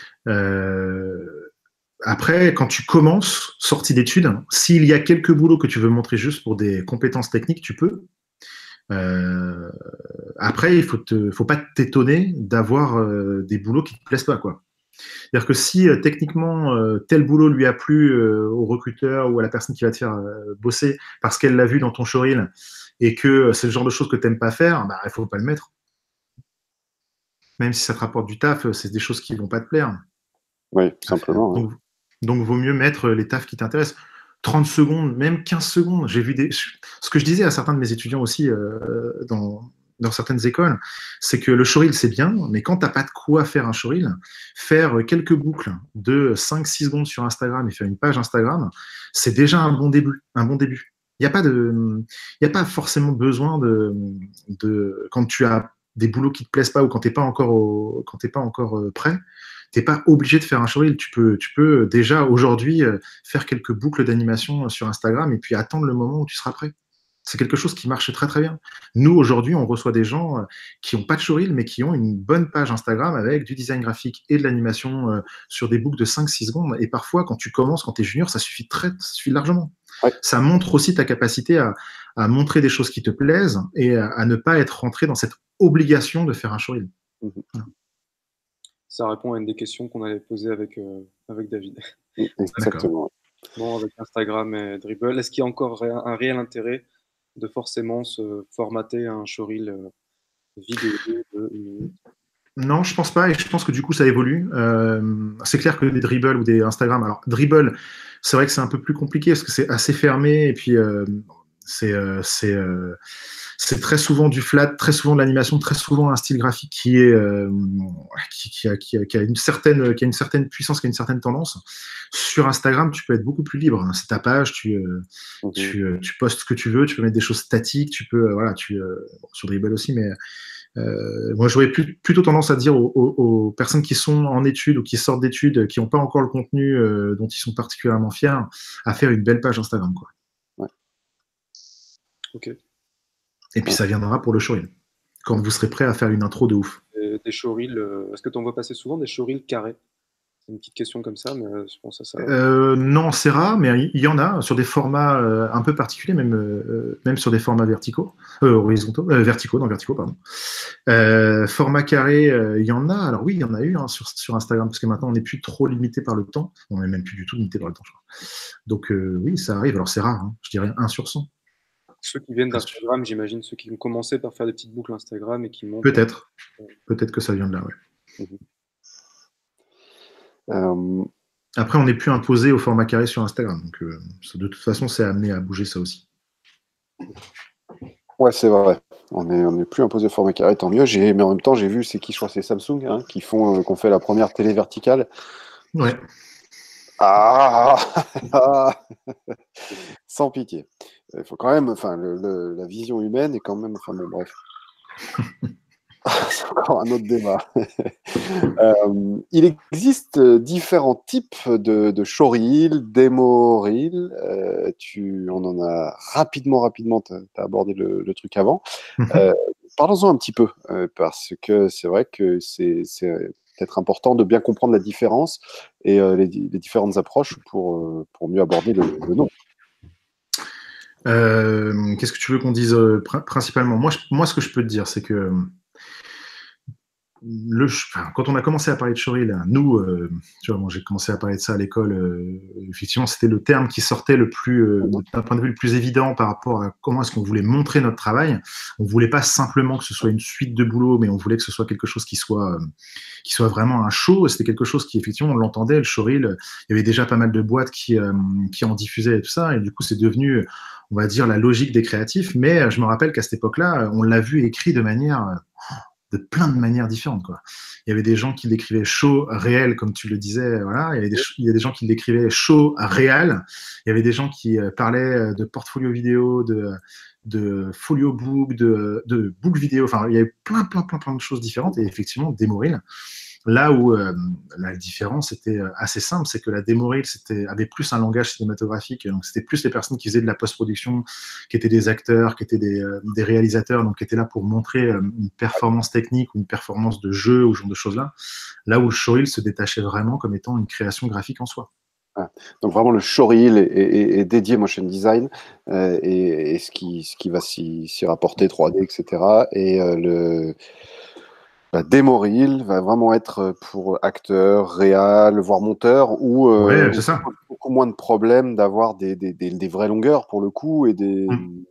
Après, quand tu commences, sortie d'études, s'il y a quelques boulots que tu veux montrer juste pour des compétences techniques, tu peux. Après, il faut pas t'étonner d'avoir des boulots qui te plaisent pas, quoi. C'est-à-dire que si techniquement tel boulot lui a plu au recruteur ou à la personne qui va te faire bosser parce qu'elle l'a vu dans ton showreel et que c'est le genre de choses que tu n'aimes pas faire, bah, il ne faut pas le mettre. Même si ça te rapporte du taf, c'est des choses qui ne vont pas te plaire. Oui, simplement. Donc vaut mieux mettre les tafs qui t'intéressent. 30 secondes, même 15 secondes. J'ai vu ce que je disais à certains de mes étudiants aussi dans certaines écoles, c'est que le showreel, c'est bien, mais quand tu n'as pas de quoi faire un showreel, faire quelques boucles de 5-6 secondes sur Instagram et faire une page Instagram, c'est déjà un bon début. Il n'y a pas forcément besoin quand tu as des boulots qui ne te plaisent pas ou quand tu n'es pas encore prêt, tu n'es pas obligé de faire un showreel. Tu peux déjà aujourd'hui faire quelques boucles d'animation sur Instagram et puis attendre le moment où tu seras prêt. C'est quelque chose qui marche très très bien. Nous, aujourd'hui, on reçoit des gens qui n'ont pas de showreel, mais qui ont une bonne page Instagram avec du design graphique et de l'animation sur des boucles de 5-6 secondes. Et parfois, quand tu commences, quand tu es junior, ça suffit largement. Ouais. Ça montre aussi ta capacité à montrer des choses qui te plaisent et à ne pas être rentré dans cette obligation de faire un showreel. Voilà. Ça répond à une des questions qu'on allait poser avec David. Exactement. Bon, avec Instagram et Dribbble, est-ce qu'il y a encore un réel intérêt de forcément se formater un showreel vidéo de 1 minute? Non, je pense pas, et je pense que du coup ça évolue. C'est clair que des Dribbble ou des Instagram, alors Dribbble, c'est vrai que c'est un peu plus compliqué parce que c'est assez fermé et puis c'est très souvent du flat, très souvent de l'animation, très souvent un style graphique qui a une certaine puissance, qui a une certaine tendance. Sur Instagram, tu peux être beaucoup plus libre. C'est ta page, tu postes ce que tu veux, tu peux mettre des choses statiques, tu peux sur Dribbble aussi, mais moi j'aurais plutôt tendance à dire aux personnes qui sont en études ou qui sortent d'études, qui n'ont pas encore le contenu dont ils sont particulièrement fiers, à faire une belle page Instagram, quoi. Ouais. Ok. Et puis ça viendra pour le showreel, quand vous serez prêt à faire une intro de ouf. des showreels. Est-ce que tu en vois passer souvent des showreels carrés? C'est une petite question comme ça, mais je pense à ça. Non, c'est rare, mais il y en a sur des formats un peu particuliers, même sur des formats verticaux, verticaux, pardon. Format carré, il y en a. Alors oui, il y en a eu sur Instagram, parce que maintenant on n'est plus trop limité par le temps. On n'est même plus du tout limité par le temps, je crois. Donc oui, ça arrive. Alors c'est rare, hein. Je dirais 1 sur 100. Ceux qui viennent d'Instagram, j'imagine, ceux qui ont commencé par faire des petites boucles Instagram et qui montent. Peut-être que ça vient de là, ouais. Après, on n'est plus imposé au format carré sur Instagram, donc de toute façon, c'est amené à bouger ça aussi. Ouais, c'est vrai. On n'est plus imposé au format carré, tant mieux. Mais en même temps, j'ai vu, c'est qui, je crois, c'est Samsung, hein, qu'on fait la première télé verticale. Ouais. Sans pitié. Il faut quand même, enfin, la vision humaine est quand même, enfin bon, bref. C'est encore un autre débat. Il existe différents types de showreel, démo reel. On en a rapidement, tu as abordé le truc avant. Parlons-en un petit peu, parce que c'est vrai que c'est peut-être important de bien comprendre la différence et les différentes approches pour mieux aborder le nom. Qu'est-ce que tu veux qu'on dise principalement? Moi, ce que je peux te dire, c'est que quand on a commencé à parler de showreel, nous, tu vois, moi j'ai commencé à parler de ça à l'école, effectivement, c'était le terme qui sortait le plus, d'un point de vue le plus évident par rapport à comment est-ce qu'on voulait montrer notre travail. On voulait pas simplement que ce soit une suite de boulot, mais on voulait que ce soit quelque chose qui soit vraiment un show. C'était quelque chose qui, effectivement, on l'entendait, le showreel. Il y avait déjà pas mal de boîtes qui en diffusaient et tout ça, et du coup, c'est devenu, on va dire, la logique des créatifs. Mais je me rappelle qu'à cette époque-là, on l'a vu écrit de plein de manières différentes, quoi. Il y avait des gens qui l'écrivaient show réel, comme tu le disais, voilà. Il y a des gens qui l'écrivaient show réel. Il y avait des gens qui parlaient de portfolio vidéo, de folio book, de book vidéo. Enfin, il y avait plein de choses différentes. Et effectivement, démo reel. Là où la différence était assez simple, c'est que la démo reel avait plus un langage cinématographique, donc c'était plus les personnes qui faisaient de la post-production, qui étaient des acteurs, qui étaient des réalisateurs, donc qui étaient là pour montrer une performance technique ou une performance de jeu ou ce genre de choses-là. Là où le showreel se détachait vraiment comme étant une création graphique en soi. Ah, donc vraiment le showreel est dédié motion design et ce qui va s'y rapporter 3D, etc. Et la démo reel va vraiment être pour acteurs, réal, voire monteurs, où Ouais, c'est ça. Beaucoup moins de problèmes d'avoir des vraies longueurs pour le coup et des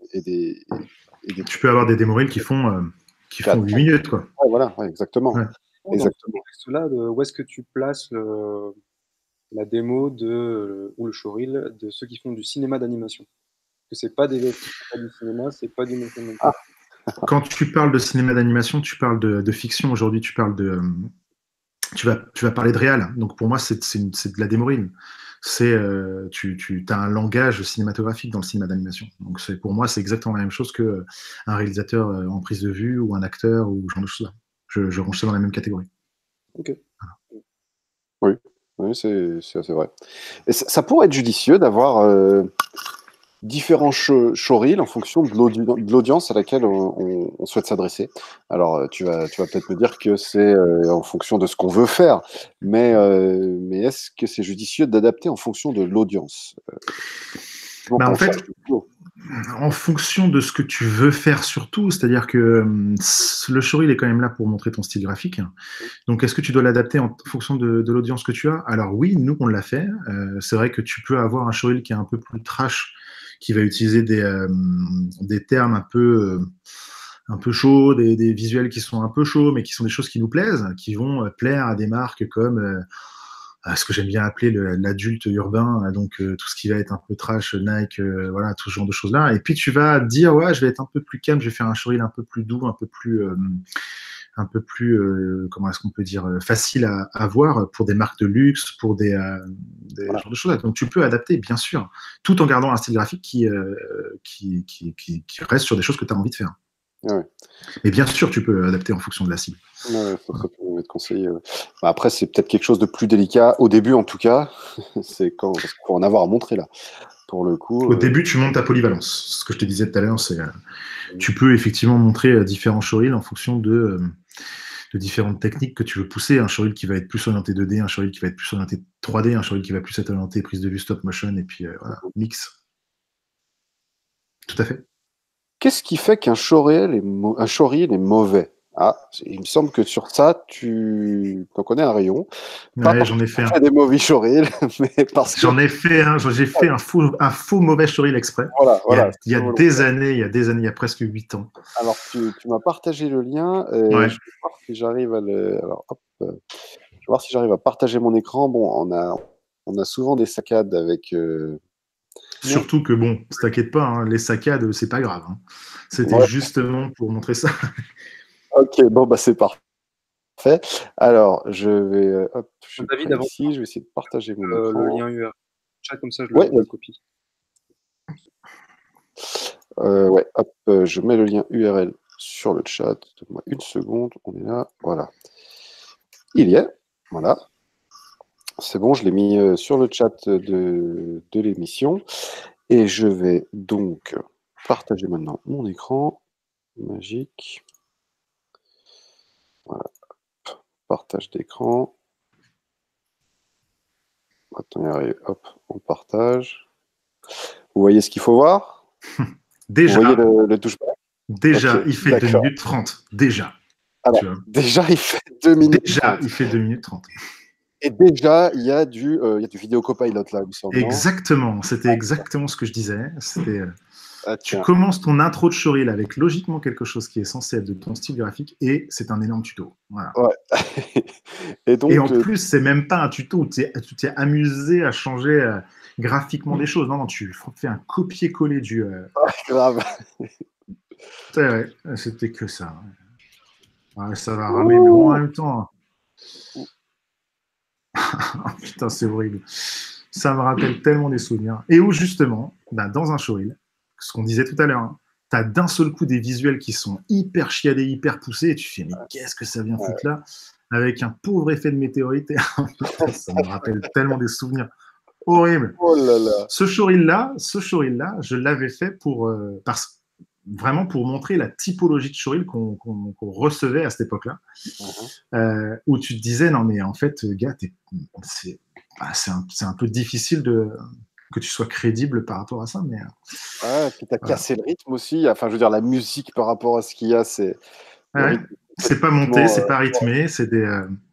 Tu peux avoir des démo reels qui font 8 minutes, quoi. Ouais, voilà, ouais, exactement. Ouais. Exactement. Dans ce contexte-là, où est-ce que tu places la démo ou le showreel de ceux qui font du cinéma d'animation? Que c'est pas du cinéma, c'est pas du motion montage. Quand tu parles de cinéma d'animation, tu parles de fiction. Aujourd'hui, tu parles tu vas parler de réal. Donc pour moi, c'est de la démo reel. Tu as un langage cinématographique dans le cinéma d'animation. Donc pour moi, c'est exactement la même chose qu'un réalisateur en prise de vue ou un acteur ou ce genre de choses-là. Je range ça dans la même catégorie. Ok. Voilà. Oui, c'est assez vrai. Et ça pourrait être judicieux d'avoir différents showreels en fonction de l'audience à laquelle on souhaite s'adresser. Alors, tu vas peut-être me dire que c'est en fonction de ce qu'on veut faire, mais est-ce que c'est judicieux d'adapter en fonction de l'audience en fait, en fonction de ce que tu veux faire surtout, c'est-à-dire que le showreel est quand même là pour montrer ton style graphique. Donc, est-ce que tu dois l'adapter en fonction de l'audience que tu as? Alors oui, nous, on l'a fait. C'est vrai que tu peux avoir un showreel qui est un peu plus trash, qui va utiliser des termes un peu chauds, des visuels qui sont un peu chauds, mais qui sont des choses qui nous plaisent, qui vont plaire à des marques comme ce que j'aime bien appeler l'adulte urbain, donc tout ce qui va être un peu trash, Nike, voilà, tout ce genre de choses-là. Et puis tu vas dire, ouais, je vais être un peu plus calme, je vais faire un showreel un peu plus doux, un peu plus comment est-ce qu'on peut dire, facile à voir pour des marques de luxe, pour des genres de choses. Donc tu peux adapter, bien sûr, tout en gardant un style graphique qui reste sur des choses que tu as envie de faire. Ouais. Mais bien sûr, tu peux adapter en fonction de la cible. Ouais, ça peut être conseillé. Après, c'est peut-être quelque chose de plus délicat, au début en tout cas. C'est parce qu'il faut en avoir à montrer là. Pour le coup, au début, tu montes ta polyvalence. Ce que je te disais tout à l'heure, c'est tu peux effectivement montrer différents showreels en fonction de différentes techniques que tu veux pousser. Un showreel qui va être plus orienté 2D, un showreel qui va être plus orienté 3D, un showreel qui va plus être orienté prise de vue stop motion, et puis voilà, mix. Tout à fait. Qu'est-ce qui fait qu'un showreel est mauvais? Ah, il me semble que sur ça, tu en connais un rayon. Ouais, j'en ai fait un. Des mauvais showreels, mais parce que... J'en ai fait un. J'ai fait un faux mauvais showreel exprès. Voilà, il y a des années, il y a presque 8 ans. Alors, tu m'as partagé le lien. Ouais. Je vais voir si j'arrive à le... Alors, hop, je vais voir si j'arrive à partager mon écran. Bon, on a souvent des saccades avec... Surtout que, bon, ne t'inquiète pas, hein, les saccades, c'est pas grave. Hein. C'était justement pour montrer ça. Ok, bon, bah c'est parfait. Alors, je vais... hop, David, avant ici, je vais essayer de partager mon écran. le lien URL. Chat, comme ça, je le copie. Ouais, hop, je mets le lien URL sur le chat. Donne-moi une seconde, on est là. Voilà. Il y est. Voilà. C'est bon, je l'ai mis sur le chat de l'émission. Et je vais donc partager maintenant mon écran. Magique. Voilà. Partage d'écran. Attends, hop, on partage. Vous voyez ce qu'il faut voir? Déjà. Vous voyez le touchback? Déjà, okay, il fait 2 minutes 30. Déjà. Alors, déjà, il fait 2 minutes 30. Déjà, il fait 2 minutes 30. Et déjà, il y a du vidéo copilot là, il me semble. Exactement, c'était exactement ce que je disais. C'était, tu commences ton intro de showreel avec logiquement quelque chose qui est censé être de ton style graphique et c'est un énorme tuto. Voilà. Ouais. et en plus, c'est même pas un tuto où tu t'es amusé à changer graphiquement des choses. Non, tu fais un copier-coller du. Grave. Ouais, c'était que ça. Ouais, ça va ramer, mais bon, en même temps. Putain, c'est horrible. Ça me rappelle tellement des souvenirs. Et où, justement, dans un showreel, ce qu'on disait tout à l'heure, hein, tu as d'un seul coup des visuels qui sont hyper chiadés, hyper poussés, et tu fais, mais qu'est-ce que ça vient foutre là? Avec un pauvre effet de météorite. Ça me rappelle tellement des souvenirs horribles. Oh là là. Ce showreel-là, je l'avais fait vraiment pour montrer la typologie de showreel qu'on recevait à cette époque-là, où tu te disais, non mais en fait, gars, c'est un peu difficile que tu sois crédible par rapport à ça. Mais, puis tu as cassé le rythme aussi. Enfin, je veux dire, la musique par rapport à ce qu'il y a, c'est... C'est pas monté, c'est pas rythmé, c'est des...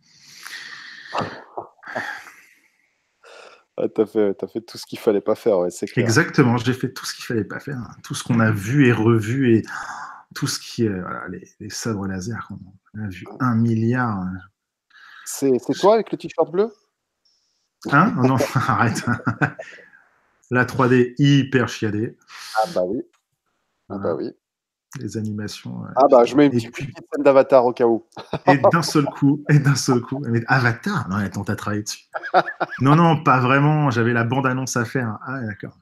T'as fait tout ce qu'il fallait pas faire, ouais, c'est clair. Exactement, j'ai fait tout ce qu'il fallait pas faire. Hein. Tout ce qu'on a vu et revu, et tout ce qui est... les sabres laser, on a vu 1 milliard. C'est toi avec le t-shirt bleu? Hein? Oh non, arrête. La 3D hyper chiadée. Ah bah oui. Ah bah oui. Les animations. Ah bah je mets une petite scène d'Avatar au cas où. Et d'un seul coup, mais Avatar? Non, attends, t'as travaillé dessus. Non, pas vraiment. J'avais la bande-annonce à faire. Ah, d'accord.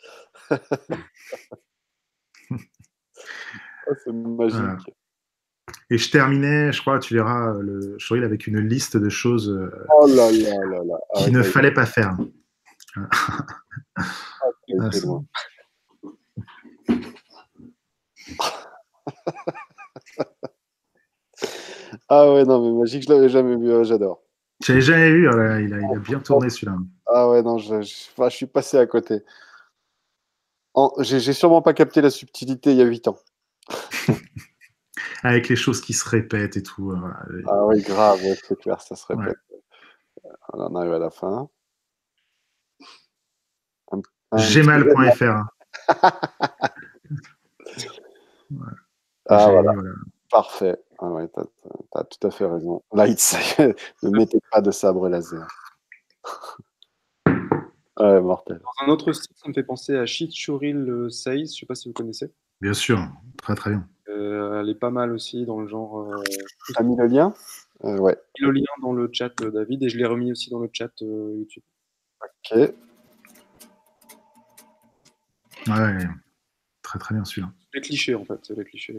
C'est magique. Voilà. Et je terminais, je crois, tu verras le showreel avec une liste de choses qu'il ne fallait pas faire. C'est loin. Ah ouais, non, mais magique, je l'avais jamais vu, j'adore. Je l'avais jamais vu, il a bien tourné celui-là. Ah ouais, non, je suis passé à côté. J'ai sûrement pas capté la subtilité il y a 8 ans. Avec les choses qui se répètent et tout. Ah oui, grave, c'est clair, ça se répète. Voilà, on arrive à la fin. Gmal.fr. Ah voilà. Parfait. Ah ouais, t'as tout à fait raison. Lights, ne mettez pas de sabre laser. Ouais, mortel. Dans un autre style, ça me fait penser à Shit Showreel 16, je sais pas si vous connaissez. Bien sûr, très très bien. Elle est pas mal aussi dans le genre. T'as mis le lien? Ouais. J'ai mis le lien dans le chat, David, et je l'ai remis aussi dans le chat YouTube. Ok. Ouais, très très bien celui-là. Les clichés en fait, c'est les clichés.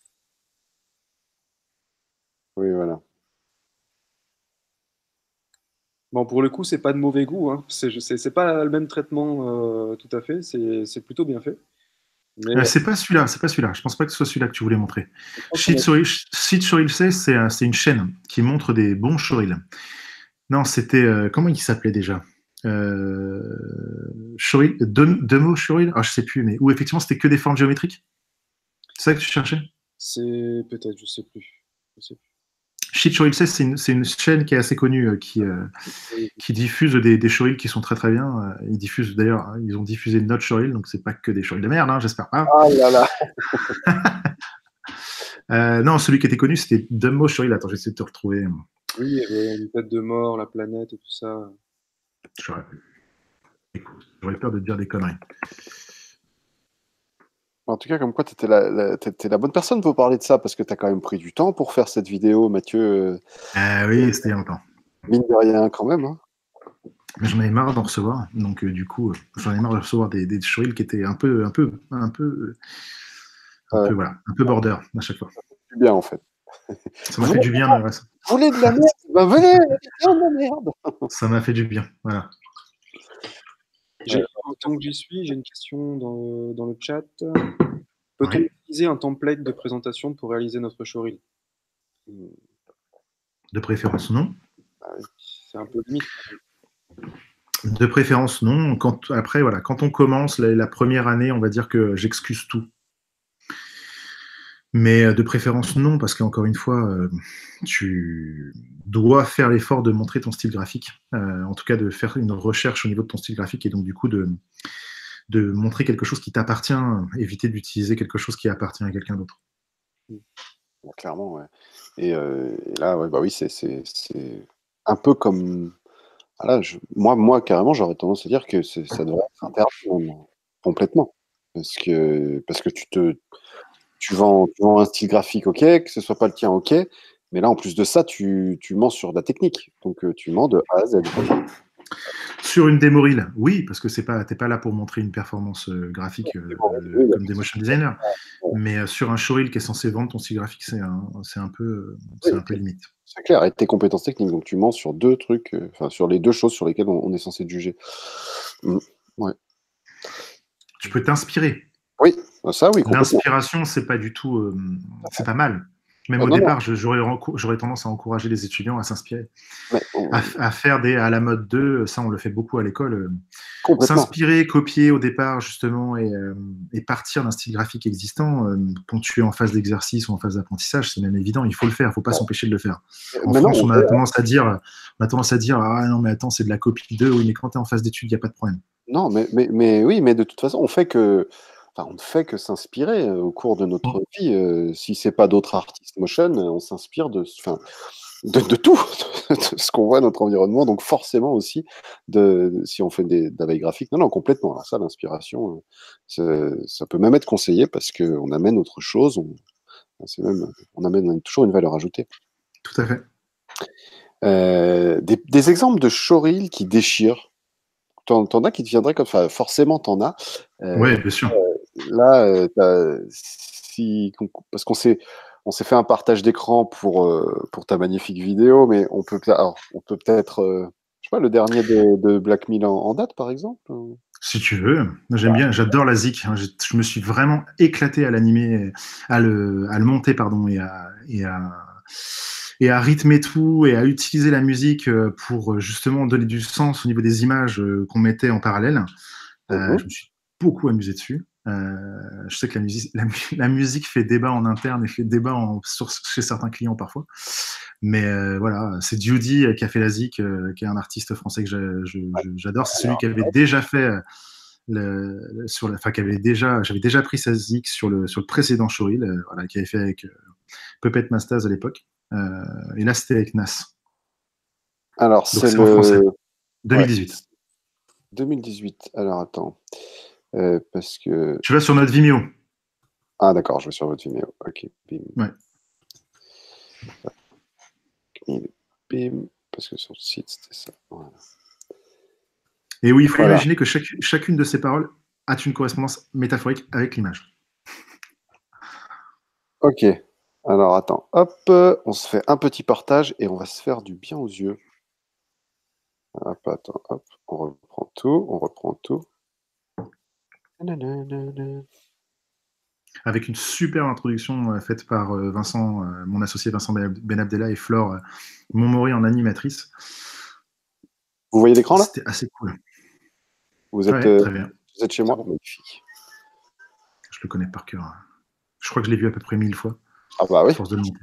Oui, voilà. Bon, pour le coup, c'est pas de mauvais goût, hein. C'est pas le même traitement tout à fait, c'est plutôt bien fait. C'est pas celui-là. Je pense pas que ce soit celui-là que tu voulais montrer. Shit Shoril, c'est une chaîne qui montre des bons shorils. Non, c'était comment il s'appelait déjà Shoril, Demo Shoril. Je sais plus, mais où effectivement c'était que des formes géométriques. C'est ça que tu cherchais? C'est peut-être, je sais plus. Shit Shoril, c'est une chaîne qui est assez connue, qui diffuse des shorils qui sont très très bien. Ils diffusent d'ailleurs, hein, ils ont diffusé notre shoril, donc c'est pas que des shorils de merde, hein, j'espère pas. Ah là là. Non, celui qui était connu, c'était Dumbo Shoril. Attends, j'essaie de te retrouver. Oui, il y avait une tête de mort, la planète et tout ça. J'aurais peur de te dire des conneries. En tout cas, comme quoi, t'étais la bonne personne pour parler de ça, parce que t'as quand même pris du temps pour faire cette vidéo, Mathieu. Oui, c'était longtemps. Mine de rien, quand même. Hein. Mais j'en avais marre d'en recevoir, donc du coup, j'en ai marre de recevoir des shorils qui étaient un peu border à chaque fois. Du bien, en fait. Ça m'a fait du bien, le reste. Vous voulez de la merde? Ben venez, de la merde. Ça m'a fait du bien, voilà. Tant que j'y suis, j'ai une question dans le chat. Peut-on utiliser un template de présentation pour réaliser notre showreel? De préférence, non. C'est un peu limite. De préférence, non. Après, voilà, quand on commence la première année, on va dire que j'excuse tout. Mais de préférence, non, parce qu'encore une fois, tu dois faire l'effort de montrer ton style graphique. En tout cas, de faire une recherche au niveau de ton style graphique et donc du coup de montrer quelque chose qui t'appartient, éviter d'utiliser quelque chose qui appartient à quelqu'un d'autre. Clairement, ouais. Et là, ouais, bah oui, c'est un peu comme... Voilà, moi, carrément, j'aurais tendance à dire que ça devrait être interdit complètement. Parce que tu vends un style graphique, ok, que ce soit pas le tien, ok, mais là, en plus de ça, tu mens sur la technique. Donc, tu mens de A à Z. Sur une démo reel, oui, parce que t'es pas là pour montrer une performance graphique comme des motion designers. Mais sur un showreel qui est censé vendre ton style graphique, c'est un peu limite. C'est clair, et tes compétences techniques. Donc, tu mens sur deux trucs, sur les deux choses sur lesquelles on est censé te juger. Ouais. Tu peux t'inspirer. Oui, ça, oui. L'inspiration, c'est pas du tout, c'est pas mal. Même au départ, j'aurais tendance à encourager les étudiants à s'inspirer, à faire à la mode 2, ça on le fait beaucoup à l'école, s'inspirer, copier au départ justement et partir d'un style graphique existant. Quand tu es en phase d'exercice ou en phase d'apprentissage, c'est même évident, il faut le faire, il ne faut pas s'empêcher de le faire. En France, on a tendance à dire ah non mais attends, c'est de la copie 2, oui mais quand tu es en phase d'études, il n'y a pas de problème. Non, mais oui, mais de toute façon, on ne fait que s'inspirer au cours de notre vie. Si c'est pas d'autres artistes motion, on s'inspire de tout, de ce qu'on voit dans notre environnement. Donc forcément aussi, si on fait de la veille graphique, non, complètement. Alors ça, l'inspiration, ça peut même être conseillé parce qu'on amène autre chose. On amène toujours une valeur ajoutée. Tout à fait. Des exemples de showreel qui déchirent. T'en as qui te viendraient comme ça, forcément t'en as. Oui, bien sûr. Là, parce qu'on s'est fait un partage d'écran pour ta magnifique vidéo, mais on peut peut-être, je sais pas, le dernier de Black Mill en date, par exemple. Si tu veux, j'aime bien, j'adore la zik. Je me suis vraiment éclaté à l'animer, à le monter, pardon, et à rythmer tout et à utiliser la musique pour justement donner du sens au niveau des images qu'on mettait en parallèle. Je me suis beaucoup amusé dessus. Je sais que la musique fait débat en interne et fait débat chez certains clients parfois. Mais voilà, c'est Judy qui a fait la zik, qui est un artiste français que j'adore. C'est celui qui avait déjà fait j'avais déjà pris sa zik sur le précédent showreel, voilà, qui avait fait avec Puppet Masters à l'époque. Et là, c'était avec Nas. Alors, c'est en français. 2018. Ouais. 2018. Alors, attends. Parce que... Tu vas sur notre Vimeo. Ah, d'accord, je vais sur votre Vimeo. Ok, bim. Ouais. Bim, parce que sur le site, c'était ça. Voilà. Et oui, il faut imaginer que chacune de ces paroles a une correspondance métaphorique avec l'image. Ok. Alors, attends. Hop, on se fait un petit partage et on va se faire du bien aux yeux. Hop, attends, hop. On reprend tout. avec une super introduction faite par Vincent, mon associé Vincent Benabdella et Flore Montmori en animatrice. Vous voyez l'écran là? C'était assez cool. Vous êtes, ouais, très bien. Vous êtes chez moi? Magnifique. Je le connais par cœur. Je crois que je l'ai vu à peu près 1000 fois. Ah bah oui. À force de le monter.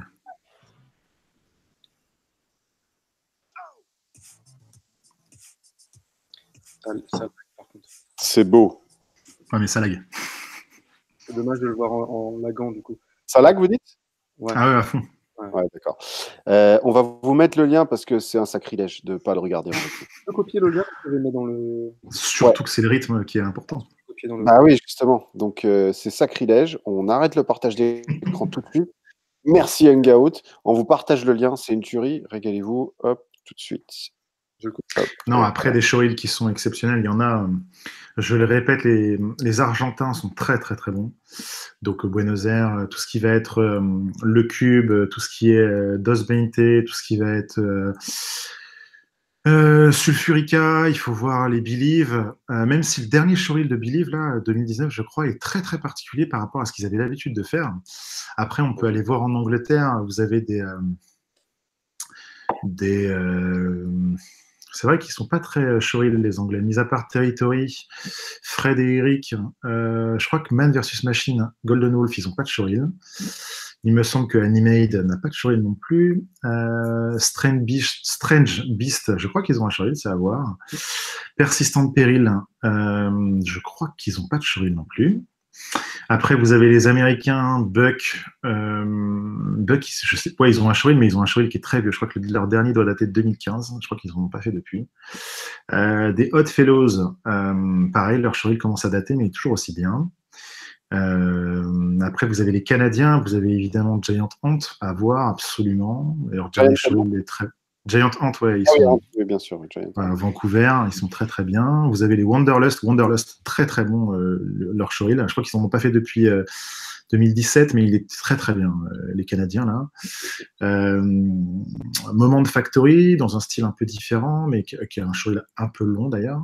C'est beau. Ouais, mais ça lag. C'est dommage de le voir en lagant, du coup. Ça lag, vous dites? Ouais. Ah ouais, à fond. Ouais, d'accord. On va vous mettre le lien parce que c'est un sacrilège de ne pas le regarder. Tu peux copier le lien, tu peux le mettre dans le... Surtout que c'est le rythme qui est important. Bah oui, justement. Donc, c'est sacrilège. On arrête le partage d'écran tout de suite. Merci Hangout. On vous partage le lien. C'est une tuerie. Régalez-vous. Hop, tout de suite. Non, après, des showreels qui sont exceptionnels, il y en a, je le répète, les Argentins sont très, très, très bons. Donc, Buenos Aires, tout ce qui va être le Cube, tout ce qui est Dos Veinte, tout ce qui va être Sulfurica, il faut voir les Believe, même si le dernier showreel de Believe, là, 2019, je crois, est très, très particulier par rapport à ce qu'ils avaient l'habitude de faire. Après, on peut aller voir en Angleterre, vous avez c'est vrai qu'ils sont pas très showreel, les Anglais. Mis à part Territory, Fred et Eric, je crois que Man vs Machine, Golden Wolf, ils ont pas de showreel. Il me semble que Animade n'a pas de showreel non plus. Strange Beast, je crois qu'ils ont un showreel, c'est à voir. Persistent Peril, je crois qu'ils ont pas de showreel non plus. Après, vous avez les Américains, Buck. Buck, je sais pas, ils ont un showreel, mais ils ont un showreel qui est très vieux. Je crois que leur dernier doit dater de 2015. Je crois qu'ils n'en ont pas fait depuis. Des Odd Fellows, pareil, leur showreel commence à dater, mais toujours aussi bien. Après, vous avez les Canadiens. Vous avez évidemment Giant Ant à voir, absolument. Leur dernier showreel est très... Giant Ant, ouais, ils sont oui, bien sûr, à Vancouver, ils sont très très bien. Vous avez les Wanderlust, très très bon leur showreel. Je crois qu'ils n'en ont pas fait depuis 2017, mais il est très très bien, les Canadiens là. Moment de Factory, dans un style un peu différent, mais qui a un showreel un peu long d'ailleurs.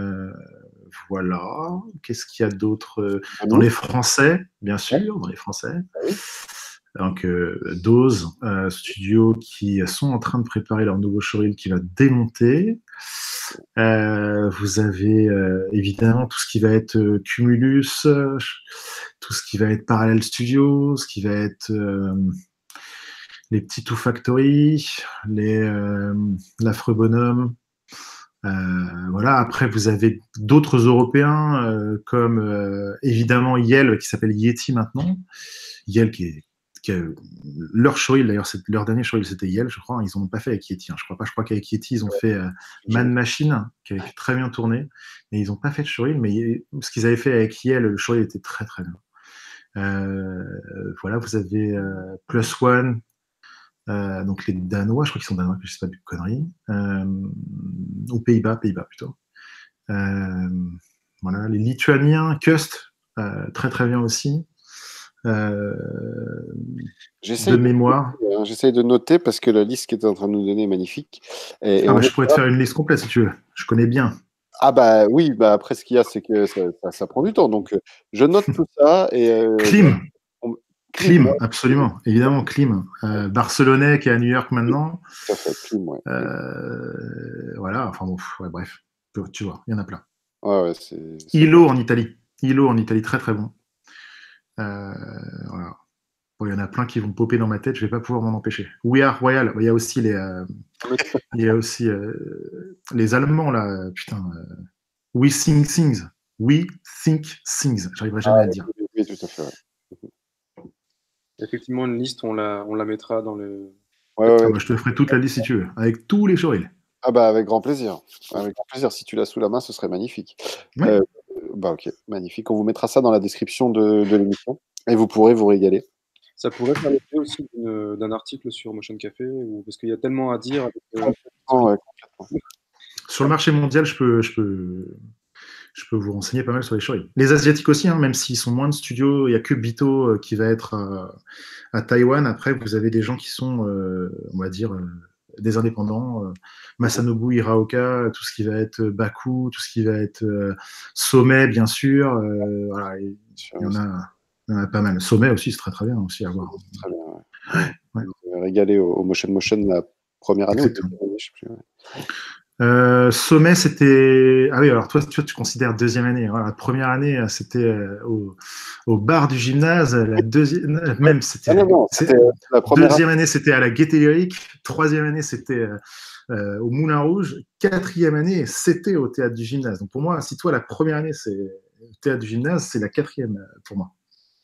Voilà. Qu'est-ce qu'il y a d'autre dans les Français, bien sûr, dans les Français. Oui. Donc, Dose Studio qui sont en train de préparer leur nouveau showreel qui va démonter. Vous avez évidemment tout ce qui va être Cumulus, tout ce qui va être Parallel Studio, ce qui va être les petits Two Factory, l'Affreux Bonhomme. Voilà. Après, vous avez d'autres Européens comme évidemment Yale qui s'appelle Yeti maintenant. Yale qui est leur showreel, d'ailleurs, leur dernier showreel, c'était Yale, je crois. Ils n'en ont pas fait avec Yeti. Je crois pas. Je crois qu'avec Yeti, ils ont fait Man Machine, qui avait très bien tourné. Et ils n'ont pas fait de showreel, mais ce qu'ils avaient fait avec Yale, le showreel était très, très bien. Voilà, vous avez Plus One, donc les Danois, je crois qu'ils sont Danois, je ne sais pas de conneries. Aux Pays-Bas plutôt. Voilà, les Lituaniens, Cust, très, très bien aussi. De mémoire. J'essaye de noter parce que la liste qui est en train de nous donner est magnifique. Je pourrais te faire une liste complète si tu veux. Je connais bien. Ah bah oui, bah après ce qu'il y a, c'est que ça prend du temps. Donc je note tout ça. Klim, absolument. Évidemment, Klim. Barcelonais qui est à New York maintenant. Tout à fait, Klim, ouais. Voilà, enfin bon, ouais, bref. Tu vois, il y en a plein. Ouais, Ilo en Italie. Très très bon. Voilà. Bon, il y en a plein qui vont popper dans ma tête, je vais pas pouvoir m'en empêcher. We Are Royal, il y a aussi les Allemands là, putain. We Think Things. J'arriverai jamais à le dire. Oui, tout à fait. Ouais. Effectivement, une liste, on la mettra dans le. Ouais. Je te ferai toute la liste si tu veux, avec tous les showreels. Ah bah avec grand plaisir. Avec grand plaisir. Si tu l'as sous la main, ce serait magnifique. Ouais. Bah ok, magnifique. On vous mettra ça dans la description de l'émission et vous pourrez vous régaler. Ça pourrait faire l'effet aussi d'un article sur Motion Café, parce qu'il y a tellement à dire. Complètement. Sur le marché mondial, je peux vous renseigner pas mal sur les showreels. Les Asiatiques aussi, même s'ils sont moins de studios, il n'y a que Bito qui va être à Taïwan. Après, vous avez des gens qui sont, on va dire, des indépendants. Masanobu Hiraoka, tout ce qui va être Baku, tout ce qui va être Sommet, bien sûr. Voilà, il y en a. Pas mal. Sommet aussi, c'est très bien aussi à voir. Très bien, ouais. Ouais. Régalé au Motion la première année. Année, je sais plus, ouais. Sommet, c'était... Ah oui, alors toi, tu considères deuxième année. La première année, c'était au bar du gymnase. La deuxième... Même, c'était... la deuxième année, c'était à la Gaîté Lyrique. Troisième année, c'était au Moulin Rouge. Quatrième année, c'était au Théâtre du Gymnase. Donc pour moi, si toi, la première année, c'est au Théâtre du Gymnase, c'est la quatrième pour moi.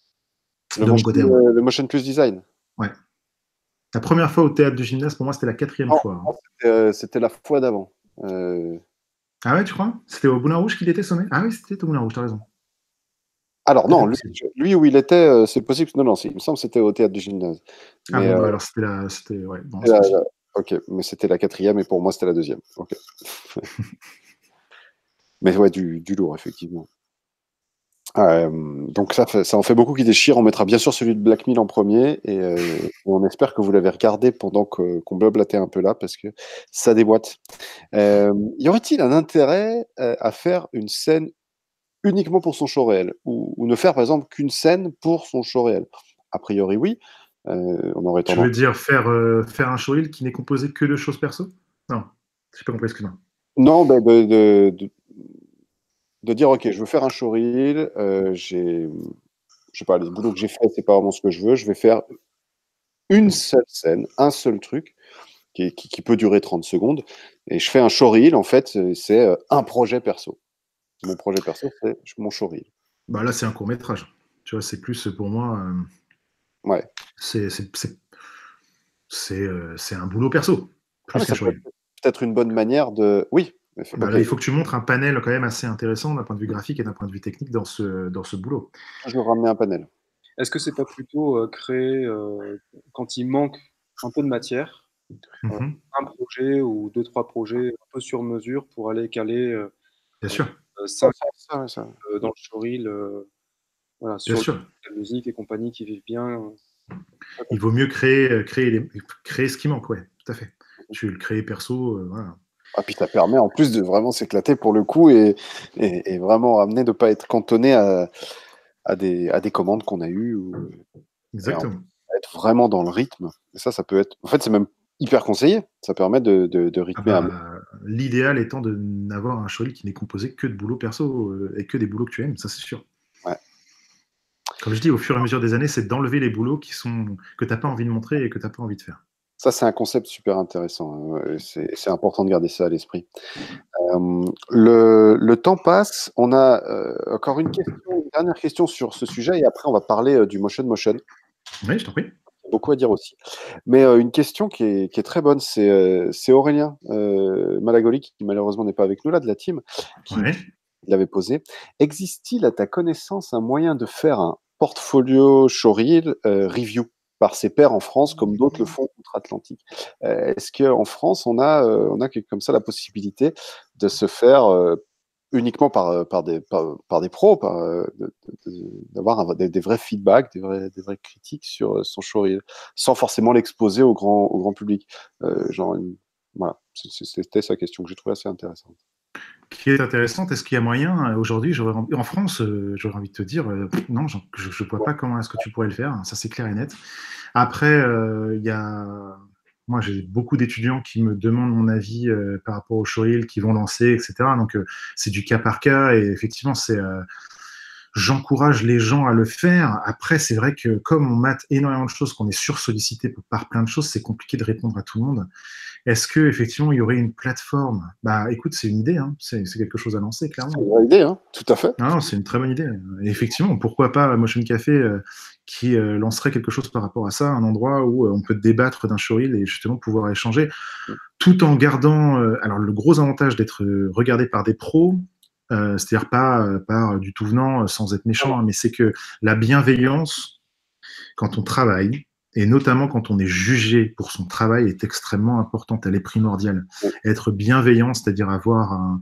Le Motion Plus Design. Ouais. La première fois au Théâtre du Gymnase, pour moi, c'était la quatrième fois. C'était la fois d'avant. Ah ouais, tu crois? C'était au Moulin Rouge qu'il était, Sommet? Ah oui, c'était au Moulin Rouge, t'as raison. Alors non, lui où il était, c'est possible. Non, il me semble que c'était au Théâtre du Gymnase. Mais, bon, alors c'était ouais, bon, ok, mais c'était la quatrième et pour moi c'était la deuxième. Ok. Mais ouais, du lourd, effectivement. Donc ça en fait beaucoup qui déchirent. On mettra bien sûr celui de Black Mill en premier et on espère que vous l'avez regardé pendant qu'on blablatait un peu là parce que ça déboîte. Y aurait-il un intérêt à faire une scène uniquement pour son show réel ou ne faire par exemple qu'une scène pour son show réel? A priori oui. On aurait tendance... Tu veux dire faire un showreel qui n'est composé que de choses perso? Non, je n'ai pas compris, excuse-moi. Non, de dire ok, je veux faire un showreel, je sais pas, les boulots que j'ai fait, c'est pas vraiment ce que je veux, je vais faire une seule scène, un seul truc qui peut durer 30 secondes et je fais un showreel, en fait, c'est un projet perso. Mon projet perso, c'est mon showreel. Bah là, c'est un court-métrage. Tu vois, c'est plus pour moi. Ouais. C'est un boulot perso. Plus peut-être une bonne manière de. Oui. Bah là, il faut que tu montres un panel quand même assez intéressant d'un point de vue graphique et d'un point de vue technique dans ce boulot. Je vais ramener un panel. Est-ce que c'est pas plutôt créer, quand il manque un peu de matière, un projet ou 2-3 projets un peu sur mesure pour aller caler bien sûr. 5 dans le showreel, voilà, bien sur sûr. la musique et compagnie qui vivent bien. Il vaut mieux créer ce qui manque, ouais, tout à fait. Tu le crées perso, voilà. Ah, puis ça permet en plus de vraiment s'éclater pour le coup et vraiment ramener de ne pas être cantonné à des commandes qu'on a eues. Exactement. Être vraiment dans le rythme. Et ça peut être. En fait, c'est même hyper conseillé. Ça permet de rythmer. L'idéal étant de n'avoir un showreel qui n'est composé que de boulot perso et que des boulots que tu aimes, ça c'est sûr. Ouais. Comme je dis, au fur et à mesure des années, c'est d'enlever les boulots que tu n'as pas envie de montrer et que tu n'as pas envie de faire. Ça, c'est un concept super intéressant. C'est important de garder ça à l'esprit. Le temps passe. On a encore une dernière question sur ce sujet et après, on va parler du motion. Oui, je t'en prie. Il y a beaucoup à dire aussi. Mais une question qui est très bonne, c'est Aurélien Malagoli, qui malheureusement n'est pas avec nous là, de la team, qui l'avait posé. Existe-t-il à ta connaissance un moyen de faire un portfolio showreel review par ses pairs en France, comme d'autres le font outre-Atlantique? Est-ce qu'en France, on a comme ça la possibilité de se faire uniquement par des pros, d'avoir des vrais feedbacks, des vrais critiques sur son showreel, sans forcément l'exposer au grand public? Voilà, c'était sa question que j'ai trouvée assez intéressante. Qui est intéressante, est-ce qu'il y a moyen, aujourd'hui, en France, j'aurais envie de te dire, non, je ne vois pas comment est-ce que tu pourrais le faire, ça c'est clair et net. Après, moi j'ai beaucoup d'étudiants qui me demandent mon avis par rapport au showreel qu'ils vont lancer, etc. Donc c'est du cas par cas, et effectivement, j'encourage les gens à le faire. Après, c'est vrai que comme on mate énormément de choses, qu'on est sursollicité par plein de choses, c'est compliqué de répondre à tout le monde. Est-ce qu'effectivement, il y aurait une plateforme? Bah, écoute, c'est une idée, hein. C'est quelque chose à lancer, clairement. C'est une vraie idée, hein, tout à fait. Non, c'est une très bonne idée. Et effectivement, pourquoi pas Motion Café qui lancerait quelque chose par rapport à ça, un endroit où on peut débattre d'un showreel et justement pouvoir échanger, tout en gardant... alors, le gros avantage d'être regardé par des pros, c'est-à-dire pas par du tout venant, sans être méchant, hein, mais c'est que la bienveillance, quand on travaille, et notamment quand on est jugé pour son travail, est extrêmement importante, elle est primordiale. Être bienveillant, c'est-à-dire avoir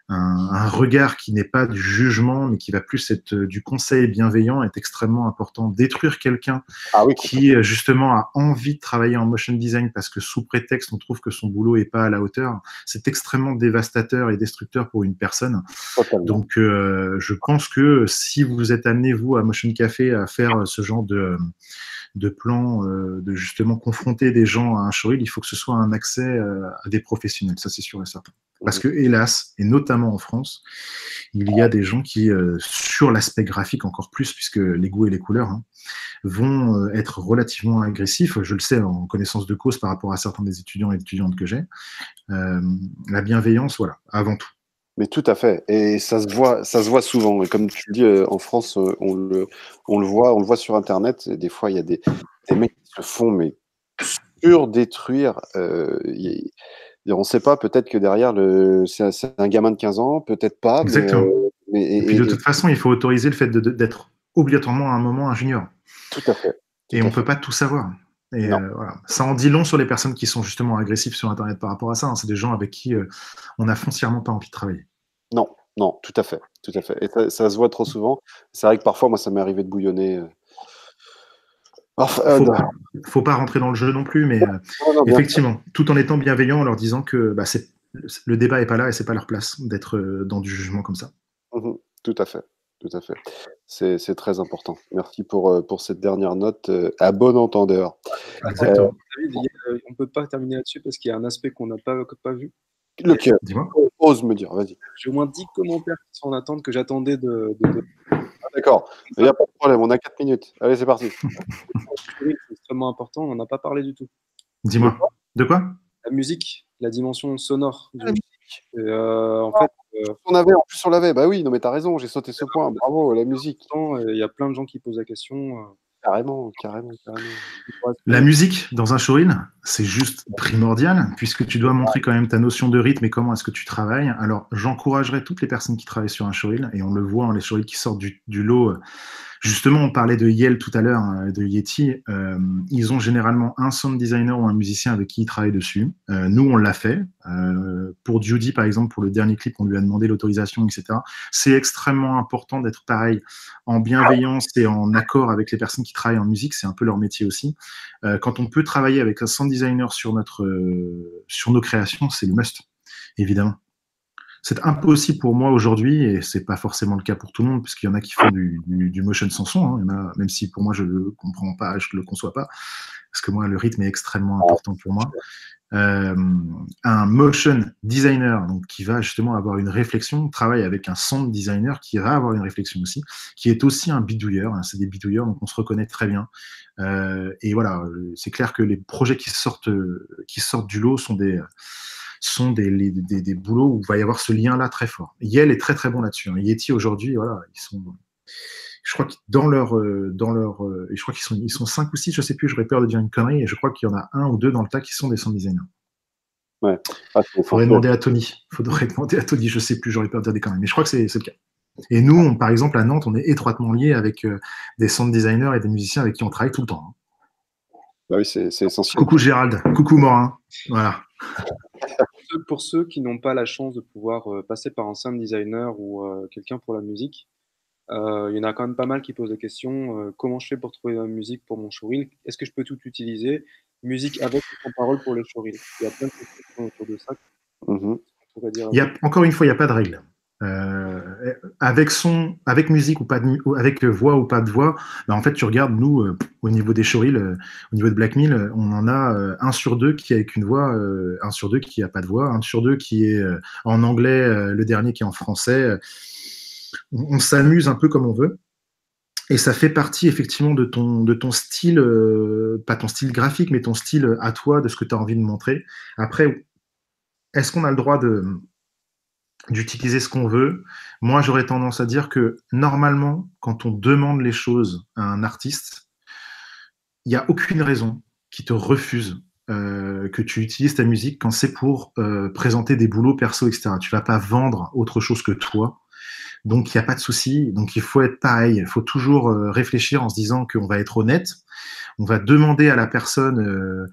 un regard qui n'est pas du jugement, mais qui va plus être du conseil bienveillant est extrêmement important. Détruire quelqu'un qui, justement, a envie de travailler en motion design parce que sous prétexte, on trouve que son boulot n'est pas à la hauteur, c'est extrêmement dévastateur et destructeur pour une personne. Totalement. Donc, je pense que si vous êtes amené, vous, à Motion Café, à faire ce genre de plan, de justement confronter des gens à un showreel, il faut que ce soit un accès à des professionnels, ça c'est sûr et certain. Parce que, hélas, et notamment en France, il y a des gens qui, sur l'aspect graphique encore plus, puisque les goûts et les couleurs, hein, vont être relativement agressifs. Je le sais en connaissance de cause par rapport à certains des étudiants et étudiantes que j'ai. La bienveillance, voilà, avant tout. Mais tout à fait, et ça se voit souvent. Et comme tu le dis, en France, on le voit sur Internet. Des fois, il y a des mecs qui se font mais surdétruire. On ne sait pas, peut-être que derrière, c'est un gamin de 15 ans, peut-être pas. Exactement. Et puis de toute façon, il faut autoriser le fait d'être obligatoirement à un moment un junior. Tout à fait. Et on ne peut pas tout savoir. Et voilà. Ça en dit long sur les personnes qui sont justement agressives sur Internet par rapport à ça. Hein. C'est des gens avec qui on n'a foncièrement pas envie de travailler. Non, tout à fait. Et ça se voit trop souvent. C'est vrai que parfois, moi, ça m'est arrivé de bouillonner. Faut pas rentrer dans le jeu non plus, mais effectivement, tout en étant bienveillant, en leur disant que le débat n'est pas là et c'est pas leur place d'être dans du jugement comme ça. Tout à fait. C'est très important. Merci pour cette dernière note à bon entendeur. Exactement. David, on ne peut pas terminer là-dessus parce qu'il y a un aspect qu'on n'a pas vu. Lequel? Dis-moi. Ose me dire, vas-y. J'ai au moins 10 commentaires qui sont en attente que j'attendais de... D'accord, il n'y a pas de problème, on a 4 minutes. Allez, c'est parti. C'est extrêmement important, on n'en a pas parlé du tout. Dis-moi. De quoi? La musique, la dimension sonore. La musique. En fait, on l'avait. Bah oui, non mais t'as raison, j'ai sauté ce point. Bravo, la musique. Il y a plein de gens qui posent la question. Carrément. La musique dans un showreel, c'est juste primordial, puisque tu dois montrer quand même ta notion de rythme et comment est-ce que tu travailles. Alors, j'encouragerais toutes les personnes qui travaillent sur un showreel, et on le voit, les showreels qui sortent du lot. Justement, on parlait de Yale tout à l'heure, de Yeti. Ils ont généralement un sound designer ou un musicien avec qui ils travaillent dessus. Nous, on l'a fait. Pour Judy, par exemple, pour le dernier clip, on lui a demandé l'autorisation, etc. C'est extrêmement important d'être pareil, en bienveillance et en accord avec les personnes qui travaillent en musique. C'est un peu leur métier aussi. Quand on peut travailler avec un sound designer sur nos créations, c'est le must, évidemment. C'est impossible pour moi aujourd'hui, et c'est pas forcément le cas pour tout le monde, puisqu'il y en a qui font du motion sans son, hein. Il y en a, même si pour moi je le comprends pas, je le conçois pas, parce que moi le rythme est extrêmement important pour moi. Un motion designer, donc qui va justement avoir une réflexion, travaille avec un sound designer qui va avoir une réflexion aussi, qui est aussi un bidouilleur, hein. C'est des bidouilleurs, donc on se reconnaît très bien. Et voilà, c'est clair que les projets qui sortent du lot sont des boulots où il va y avoir ce lien-là très fort. Yale est très très bon là-dessus. Hein. Yeti aujourd'hui, voilà, je crois qu'ils je crois qu'ils sont 5 ou 6, je sais plus, j'aurais peur de dire une connerie, et je crois qu'il y en a 1 ou 2 dans le tas qui sont des sound designers. Ouais. Faudrait demander à Tony, je sais plus, j'aurais peur de dire des conneries, mais je crois que c'est le cas. Et nous, par exemple, à Nantes, on est étroitement liés avec des sound designers et des musiciens avec qui on travaille tout le temps. Hein. Bah oui, c'est essentiel. Coucou Gérald, coucou Morin, voilà. Pour ceux qui n'ont pas la chance de pouvoir passer par un sound designer ou quelqu'un pour la musique, il y en a quand même pas mal qui posent la question comment je fais pour trouver la musique pour mon showreel? Est-ce que je peux tout utiliser? Musique avec ou sans parole pour les showreels? Il y a plein de questions autour de ça. Encore une fois, il n'y a pas de règle. Avec musique ou pas avec voix ou pas de voix, en fait tu regardes, nous au niveau des showreels, au niveau de Black Mill, on en a 1 sur 2 qui est avec une voix, 1 sur 2 qui n'a pas de voix, 1 sur 2 qui est en anglais, le dernier qui est en français. On s'amuse un peu comme on veut, et ça fait partie effectivement de ton style, pas ton style graphique, mais ton style à toi, de ce que tu as envie de montrer. Après, est-ce qu'on a le droit d'utiliser ce qu'on veut? Moi, j'aurais tendance à dire que normalement, quand on demande les choses à un artiste, il n'y a aucune raison qui te refuse que tu utilises ta musique quand c'est pour présenter des boulots perso, etc. Tu vas pas vendre autre chose que toi. Donc, il n'y a pas de souci. Donc, il faut être pareil. Il faut toujours réfléchir en se disant qu'on va être honnête. On va demander à la personne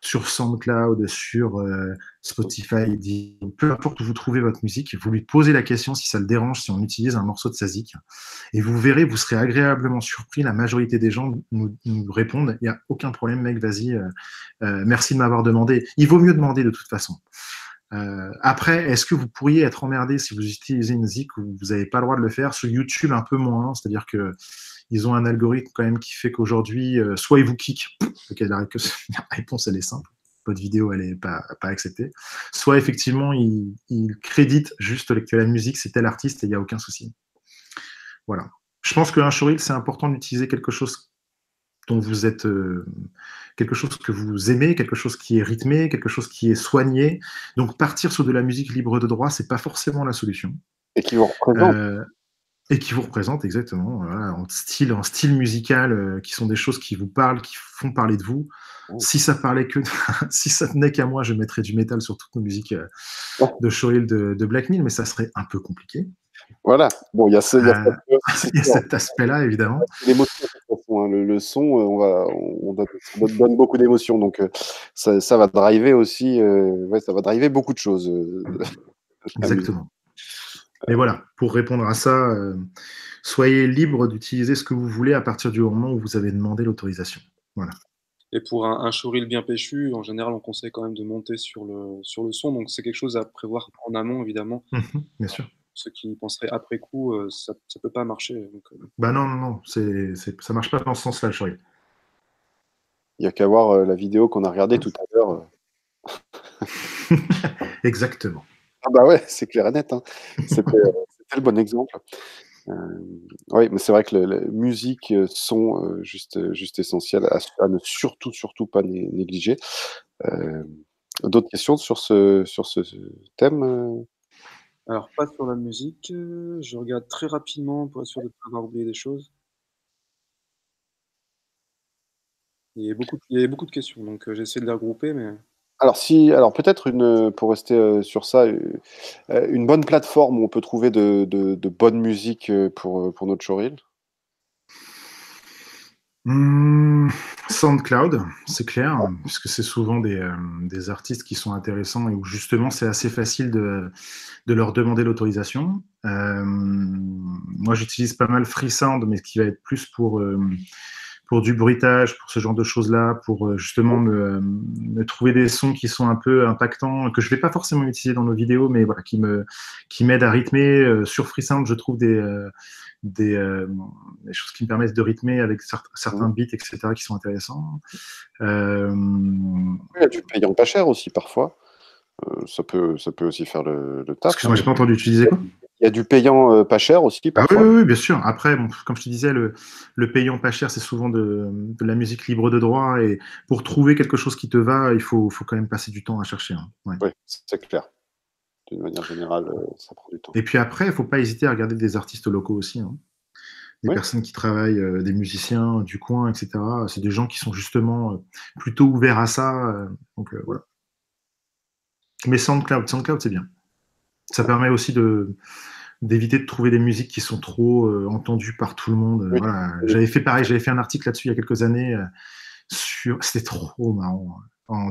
sur SoundCloud, sur Spotify, peu importe où vous trouvez votre musique, vous lui posez la question si ça le dérange, si on utilise un morceau de sa zik. Et vous verrez, vous serez agréablement surpris. La majorité des gens nous répondent, il n'y a aucun problème, mec, vas-y, merci de m'avoir demandé. Il vaut mieux demander de toute façon. Après, est-ce que vous pourriez être emmerdé si vous utilisez une zik où vous n'avez pas le droit de le faire? Sur YouTube, un peu moins, c'est-à-dire que ils ont un algorithme quand même qui fait qu'aujourd'hui, soit ils vous kick, la réponse elle est simple, votre vidéo elle est pas acceptée, soit effectivement ils créditent juste que la musique c'est tel artiste et il n'y a aucun souci. Voilà. Je pense qu'un showreel c'est important d'utiliser quelque chose dont vous êtes quelque chose que vous aimez, quelque chose qui est rythmé, quelque chose qui est soigné. Donc partir sur de la musique libre de droit, c'est pas forcément la solution. Et qui vous représente. Et qui vous représente exactement, voilà, en style musical, qui sont des choses qui vous parlent, qui font parler de vous. Oh. Si ça parlait que, si ça tenait qu'à moi, je mettrais du métal sur toutes nos musiques de showreel de Black Mill, mais ça serait un peu compliqué. Voilà. Bon, il y a cet aspect-là, évidemment. L'émotion, de toute façon, hein. Le son, on donne beaucoup d'émotions, donc ça va driver aussi, ça va driver beaucoup de choses. Exactement. Mais voilà, pour répondre à ça, soyez libre d'utiliser ce que vous voulez à partir du moment où vous avez demandé l'autorisation. Voilà. Et pour un showreel bien péchu, en général, on conseille quand même de monter sur le son, donc c'est quelque chose à prévoir en amont, évidemment. Bien sûr. Ceux qui penseraient après coup, ça peut pas marcher. Donc, bah non, ça marche pas dans ce sens-là, le showreel. Il n'y a qu'à voir la vidéo qu'on a regardée tout à l'heure. Exactement. Ah bah ouais, c'est clair et net. Hein. C'était le bon exemple. Oui, mais c'est vrai que la musique, son, juste essentiel à ne surtout pas négliger. D'autres questions sur ce thème Alors, pas sur la musique. Je regarde très rapidement pour être sûr de ne pas avoir oublié des choses. Il y avait beaucoup de questions, donc j'essaie de les regrouper, mais... Alors peut-être pour rester sur ça, une bonne plateforme où on peut trouver de bonne musique pour notre showreel. SoundCloud, c'est clair, puisque c'est souvent des artistes qui sont intéressants et où justement c'est assez facile de leur demander l'autorisation. Moi j'utilise pas mal Freesound, mais qui va être plus pour du bruitage, pour ce genre de choses-là, pour justement me trouver des sons qui sont un peu impactants, que je ne vais pas forcément utiliser dans nos vidéos, mais voilà, qui m'aident à rythmer. Sur Freesound, je trouve des choses qui me permettent de rythmer avec certains beats, etc., qui sont intéressants. Il y a du payant pas cher aussi, parfois. Ça peut aussi faire le taf. Excuse-moi, j'ai pas entendu. Tu disais quoi? Il y a du payant pas cher aussi, parfois. Oui, bien sûr. Après, bon, comme je te disais, le payant pas cher, c'est souvent de la musique libre de droit. Et pour trouver quelque chose qui te va, il faut quand même passer du temps à chercher. Hein. Ouais. Oui, c'est clair. D'une manière générale, ça prend du temps. Et puis après, il ne faut pas hésiter à regarder des artistes locaux aussi. Hein. Des personnes qui travaillent, des musiciens du coin, etc. C'est des gens qui sont justement plutôt ouverts à ça. Donc voilà. Mais SoundCloud, c'est bien. Ça permet aussi d'éviter de trouver des musiques qui sont trop entendues par tout le monde. Voilà. J'avais fait pareil, j'avais fait un article là-dessus il y a quelques années. C'était trop marrant. En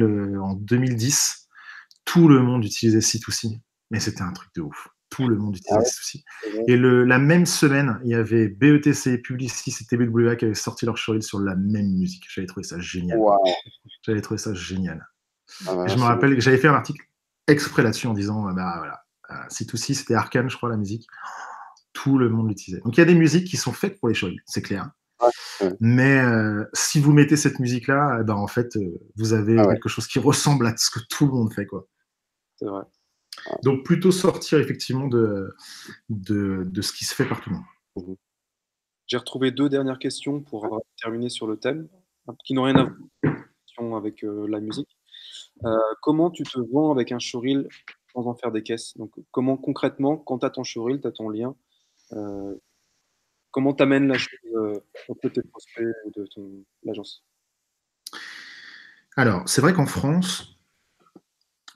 2010, tout le monde utilisait C2C. Mais c'était un truc de ouf. Tout le monde utilisait C2C. Et la même semaine, il y avait BETC, Publicis et TBWA qui avaient sorti leur showreel sur la même musique. J'avais trouvé ça génial. Wow. J'avais trouvé ça génial. Je me rappelle que j'avais fait un article exprès là-dessus en disant, voilà, C2C, c'était Arcane, je crois, la musique. Tout le monde l'utilisait. Donc il y a des musiques qui sont faites pour les showreels, c'est clair. Mais si vous mettez cette musique-là, en fait, vous avez quelque chose qui ressemble à ce que tout le monde fait, quoi. C'est vrai. Donc plutôt sortir effectivement de ce qui se fait par tout le monde. J'ai retrouvé 2 dernières questions pour terminer sur le thème, qui n'ont rien à voir avec la musique. Comment tu te vends avec un showreel sans en faire des caisses? Donc comment concrètement, quand tu as ton showreel, tu as ton lien, comment tu amènes la chose auprès de tes prospects ou de l'agence? Alors, c'est vrai qu'en France,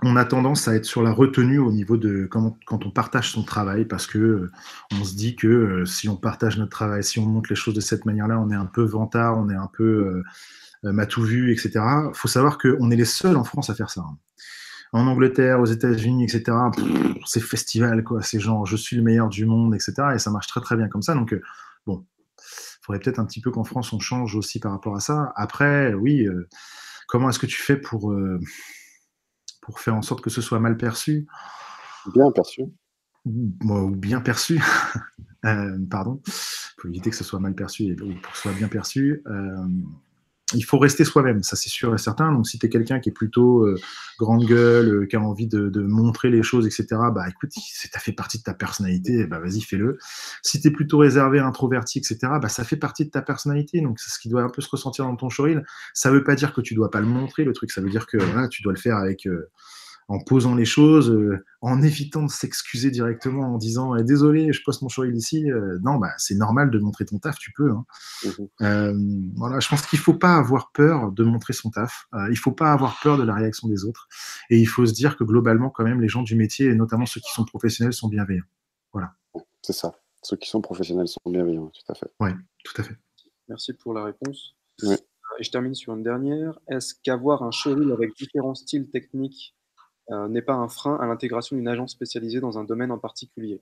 on a tendance à être sur la retenue au niveau de quand on partage son travail, parce que on se dit que si on partage notre travail, si on montre les choses de cette manière-là, on est un peu vantard, on est un peu m'a tout vu, etc. Il faut savoir qu'on est les seuls en France à faire ça. Hein. En Angleterre, aux États-Unis, etc., c'est festival, quoi. C'est genre, je suis le meilleur du monde, etc. Et ça marche très, très bien comme ça. Donc, bon, il faudrait peut-être un petit peu qu'en France, on change aussi par rapport à ça. Après, oui, comment est-ce que tu fais pour faire en sorte que ce soit mal perçu? Bien perçu. Ou bien perçu. Pardon. Il faut éviter que ce soit mal perçu et pour que ce soit bien perçu. Il faut rester soi-même, ça c'est sûr et certain. Donc si tu es quelqu'un qui est plutôt grande gueule, qui a envie de montrer les choses, etc., bah écoute, si ça fait partie de ta personnalité, bah vas-y, fais-le. Si tu es plutôt réservé, introverti, etc., bah ça fait partie de ta personnalité. Donc c'est ce qui doit un peu se ressentir dans ton showreel. Ça veut pas dire que tu dois pas le montrer, le truc. Ça veut dire que voilà, tu dois le faire avec... en posant les choses, en évitant de s'excuser directement en disant désolé, je poste mon showreel ici. Non, bah c'est normal de montrer ton taf, tu peux. Hein. Voilà, je pense qu'il faut pas avoir peur de montrer son taf. Il faut pas avoir peur de la réaction des autres. Et il faut se dire que globalement, quand même, les gens du métier, et notamment ceux qui sont professionnels, sont bienveillants. Voilà. C'est ça. Ceux qui sont professionnels sont bienveillants, tout à fait. Oui, tout à fait. Merci pour la réponse. Oui. Et je termine sur une dernière. Est-ce qu'avoir un showreel avec différents styles techniques n'est pas un frein à l'intégration d'une agence spécialisée dans un domaine en particulier?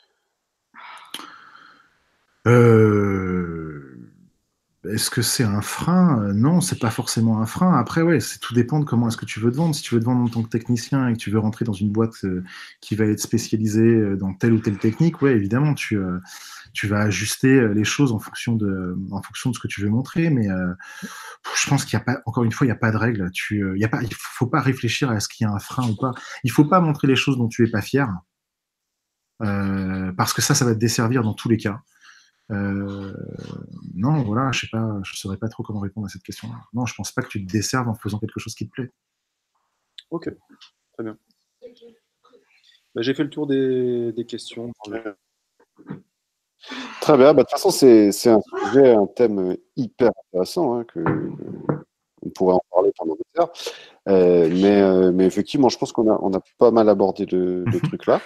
Est-ce que c'est un frein? Non, c'est pas forcément un frein. Après, ouais, tout dépend de comment est-ce que tu veux te vendre. Si tu veux te vendre en tant que technicien et que tu veux rentrer dans une boîte qui va être spécialisée dans telle ou telle technique, ouais, évidemment, tu vas ajuster les choses en fonction de ce que tu veux montrer. Mais je pense qu'il n'y a pas, encore une fois, il n'y a pas de règle. Il faut pas réfléchir à ce qu'il y a un frein ou pas. Il faut pas montrer les choses dont tu es pas fier, parce que ça va te desservir dans tous les cas. Non, voilà, je sais pas, je saurais pas trop comment répondre à cette question-là. Non, je pense pas que tu te desserves en faisant quelque chose qui te plaît. Ok, très bien. Bah, j'ai fait le tour des questions. Très bien. Bah, de toute façon, c'est un sujet, un thème hyper intéressant, hein, on pourrait en parler pendant des heures. Mais effectivement, je pense qu'on a pas mal abordé le truc là.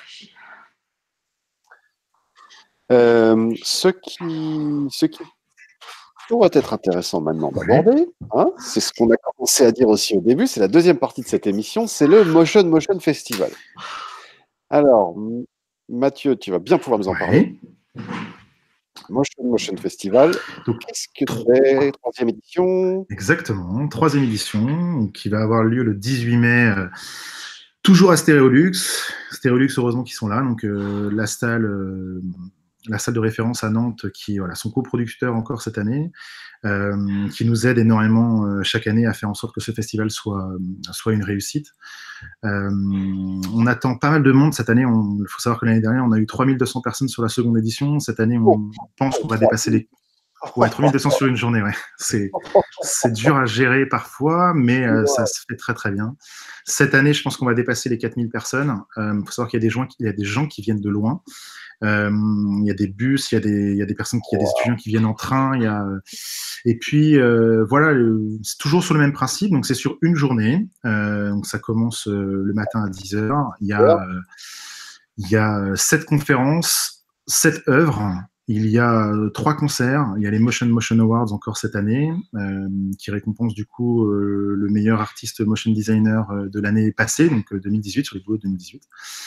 Ce qui pourrait être intéressant maintenant d'aborder, hein, c'est ce qu'on a commencé à dire aussi au début, c'est la deuxième partie de cette émission, c'est le Motion Festival. Alors, Mathieu, tu vas bien pouvoir nous en parler. Motion Festival. Donc, qu'est-ce que c'est? 3e édition. Exactement, 3e édition, qui va avoir lieu le 18 mai, toujours à Stéréolux. Stéréolux, heureusement qu'ils sont là. Donc, la salle de référence à Nantes, qui sont coproducteurs encore cette année, qui nous aide énormément chaque année à faire en sorte que ce festival soit une réussite. On attend pas mal de monde cette année. Il faut savoir que l'année dernière, on a eu 3200 personnes sur la 2e édition. Cette année, on pense qu'on va dépasser les... Ouais, 3200 sur une journée, ouais. C'est dur à gérer parfois, mais ça se fait très très bien. Cette année, je pense qu'on va dépasser les 4000 personnes. Il faut savoir qu'il y a des gens qui viennent de loin. Il y a des bus, il y a des personnes, il y a des étudiants qui viennent en train. Et puis voilà, c'est toujours sur le même principe. Donc c'est sur une journée. Donc ça commence le matin à 10h. Il y a 7 conférences, 7 œuvres. Il y a 3 concerts. Il y a les Motion Awards encore cette année, qui récompensent du coup le meilleur artiste motion designer de l'année passée, donc 2018, sur les boulots de 2018.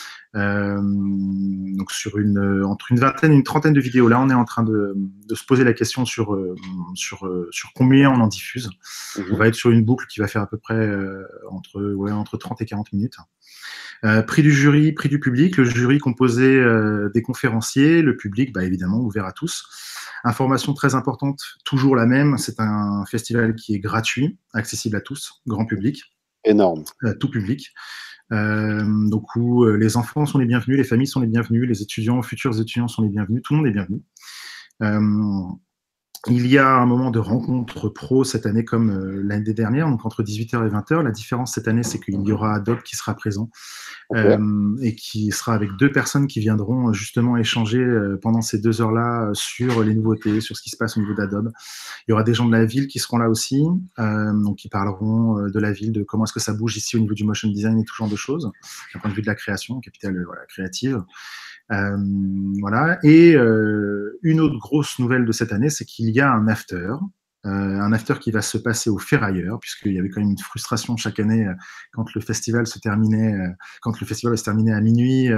Donc entre une vingtaine et une trentaine de vidéos. Là, on est en train de se poser la question sur combien on en diffuse. On va être sur une boucle qui va faire à peu près entre 30 et 40 minutes. Prix du jury, prix du public. Le jury composé des conférenciers, le public, évidemment, ouvert à tous. Information très importante, toujours la même, c'est un festival qui est gratuit, accessible à tous, grand public. Énorme. Tout public. Donc où les enfants sont les bienvenus, les familles sont les bienvenues, les étudiants, futurs étudiants sont les bienvenus, tout le monde est bienvenu. Il y a un moment de rencontre pro cette année comme l'année dernière, donc entre 18h et 20h. La différence cette année, c'est qu'il y aura Adobe qui sera présent et qui sera avec 2 personnes qui viendront justement échanger pendant ces 2 heures-là sur les nouveautés, sur ce qui se passe au niveau d'Adobe. Il y aura des gens de la ville qui seront là aussi, donc qui parleront de la ville, de comment est-ce que ça bouge ici au niveau du motion design et tout genre de choses, d'un point de vue de la création, capitale créative. Voilà. Et une autre grosse nouvelle de cette année, c'est qu'il y a un after qui va se passer au Ferrailleur, puisqu'il y avait quand même une frustration chaque année quand le festival se terminait à minuit,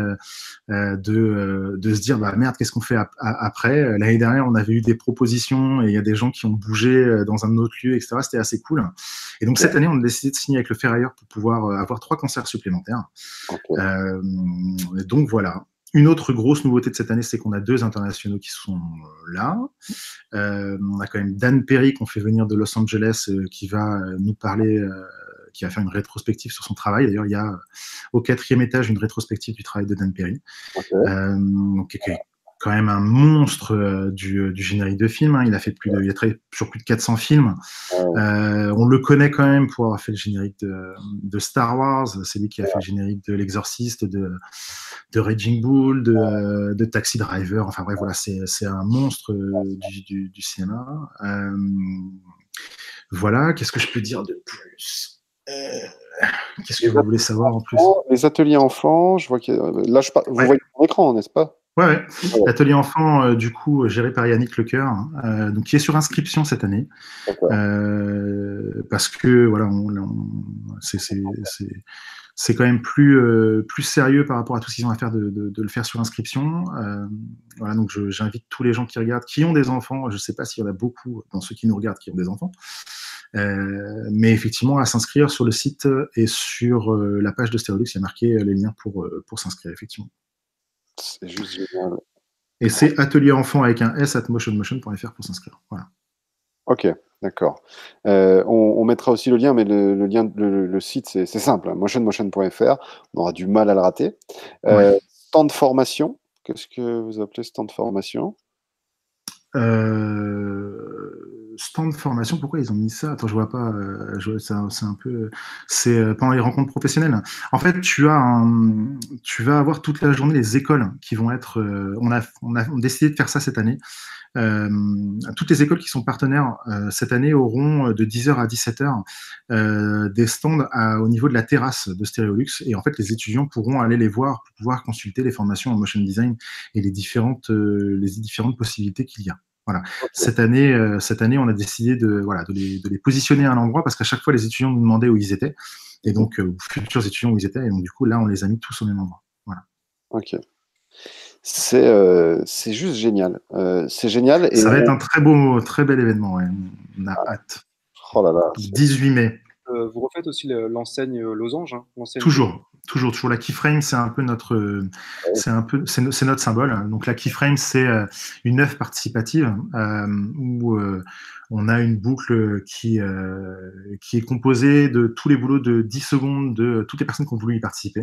de se dire bah merde, qu'est-ce qu'on fait après. L'année dernière, on avait eu des propositions et il y a des gens qui ont bougé dans un autre lieu, etc. C'était assez cool. Et donc cette année, on a décidé de signer avec le Ferrailleur pour pouvoir avoir 3 concerts supplémentaires. Donc voilà. Une autre grosse nouveauté de cette année, c'est qu'on a 2 internationaux qui sont là. On a quand même Dan Perry qu'on fait venir de Los Angeles qui va nous parler, qui va faire une rétrospective sur son travail. D'ailleurs, il y a au 4e étage une rétrospective du travail de Dan Perry. Donc, qui est quand même un monstre du générique de film. Hein. Il a travaillé sur plus de 400 films. On le connaît quand même pour avoir fait le générique de Star Wars. C'est lui qui a fait le générique de L'Exorciste, de Raging Bull, de Taxi Driver. Enfin bref, voilà, c'est un monstre du cinéma. Voilà, qu'est-ce que je peux dire de plus Qu'est-ce que vous voulez savoir en plus? Les ateliers enfants, je vois que là, vous voyez mon écran, n'est-ce pas? Ouais. L'atelier enfant, du coup, géré par Yannick Lecoeur, donc qui est sur inscription cette année, parce que voilà, c'est quand même plus sérieux par rapport à tout ce qu'ils ont à faire de le faire sur inscription. Voilà, donc j'invite tous les gens qui regardent, qui ont des enfants. Je ne sais pas s'il y en a beaucoup dans ceux qui nous regardent qui ont des enfants. Mais effectivement, à s'inscrire sur le site et sur la page de Stereolux, il y a marqué les liens pour s'inscrire, effectivement. C'est juste génial. Et c'est atelier enfant avec un S @motionmotion.fr pour s'inscrire. Voilà. Ok, d'accord. On mettra aussi le lien, mais le site, c'est simple, hein, motionmotion.fr. On aura du mal à le rater. Stand formation. Qu'est-ce que vous appelez stand formation? Stand formation, pourquoi ils ont mis ça? Attends, je vois pas. C'est un peu. C'est pendant les rencontres professionnelles. En fait, tu vas avoir toute la journée les écoles qui vont être. On a décidé de faire ça cette année. Toutes les écoles qui sont partenaires cette année auront de 10h à 17h des stands au niveau de la terrasse de Stereolux, et en fait les étudiants pourront aller les voir pour pouvoir consulter les formations en motion design et les différentes possibilités qu'il y a. Voilà. Cette année, on a décidé de les positionner à un endroit parce qu'à chaque fois les étudiants nous demandaient où ils étaient, et donc futurs étudiants où ils étaient, et donc du coup là on les a mis tous au même endroit. Voilà. Ok. C'est juste génial. C'est génial. Ça va être un très bel événement. Ouais. On a hâte. Oh là là. 18 mai. Vous refaites aussi l'enseigne Losange, hein, Toujours. La keyframe, c'est un peu c'est notre symbole. Donc la keyframe, c'est une œuvre participative où on a une boucle qui est composée de tous les boulots de 10 secondes de toutes les personnes qui ont voulu y participer.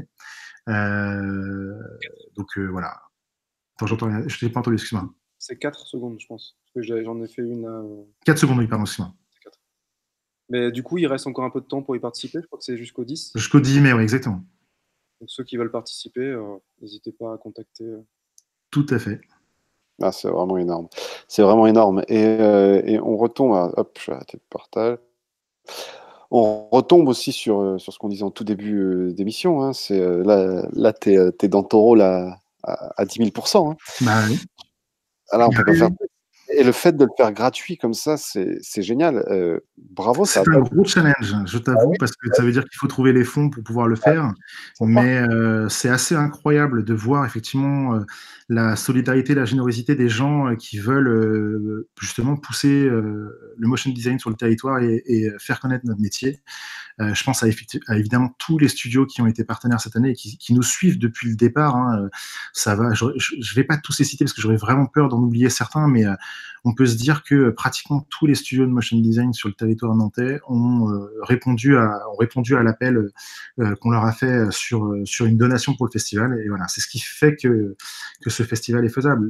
Donc voilà. Attends, j'entends rien. Je t'ai pas entendu, excuse-moi. C'est 4 secondes, je pense. Parce que j'en ai fait une. 4 secondes, oui, pardon, excuse-moi. Mais du coup, il reste encore un peu de temps pour y participer. Je crois que c'est jusqu'au 10. Jusqu'au 10 mai, oui, exactement. Donc ceux qui veulent participer, n'hésitez pas à contacter. Tout à fait. Ah, c'est vraiment énorme. C'est vraiment énorme. Et on retombe à... Hop, je vais arrêter de partage. On retombe aussi sur ce qu'on disait en tout début d'émission. Hein. Là t'es dans ton rôle à 10 000%. Hein. Bah oui. Alors, on peut pas faire... Et le fait de le faire gratuit comme ça, c'est génial. Bravo. C'est un gros challenge, je t'avoue, parce que ça veut dire qu'il faut trouver les fonds pour pouvoir le faire. Mais c'est assez incroyable de voir effectivement la solidarité, la générosité des gens qui veulent justement pousser le motion design sur le territoire et faire connaître notre métier. Je pense à évidemment tous les studios qui ont été partenaires cette année et qui nous suivent depuis le départ. Hein. Ça va, je ne vais pas tous les citer parce que j'aurais vraiment peur d'en oublier certains, mais on peut se dire que pratiquement tous les studios de motion design sur le territoire nantais ont répondu à l'appel qu'on leur a fait sur une donation pour le festival. Et voilà, c'est ce qui fait que ce festival est faisable.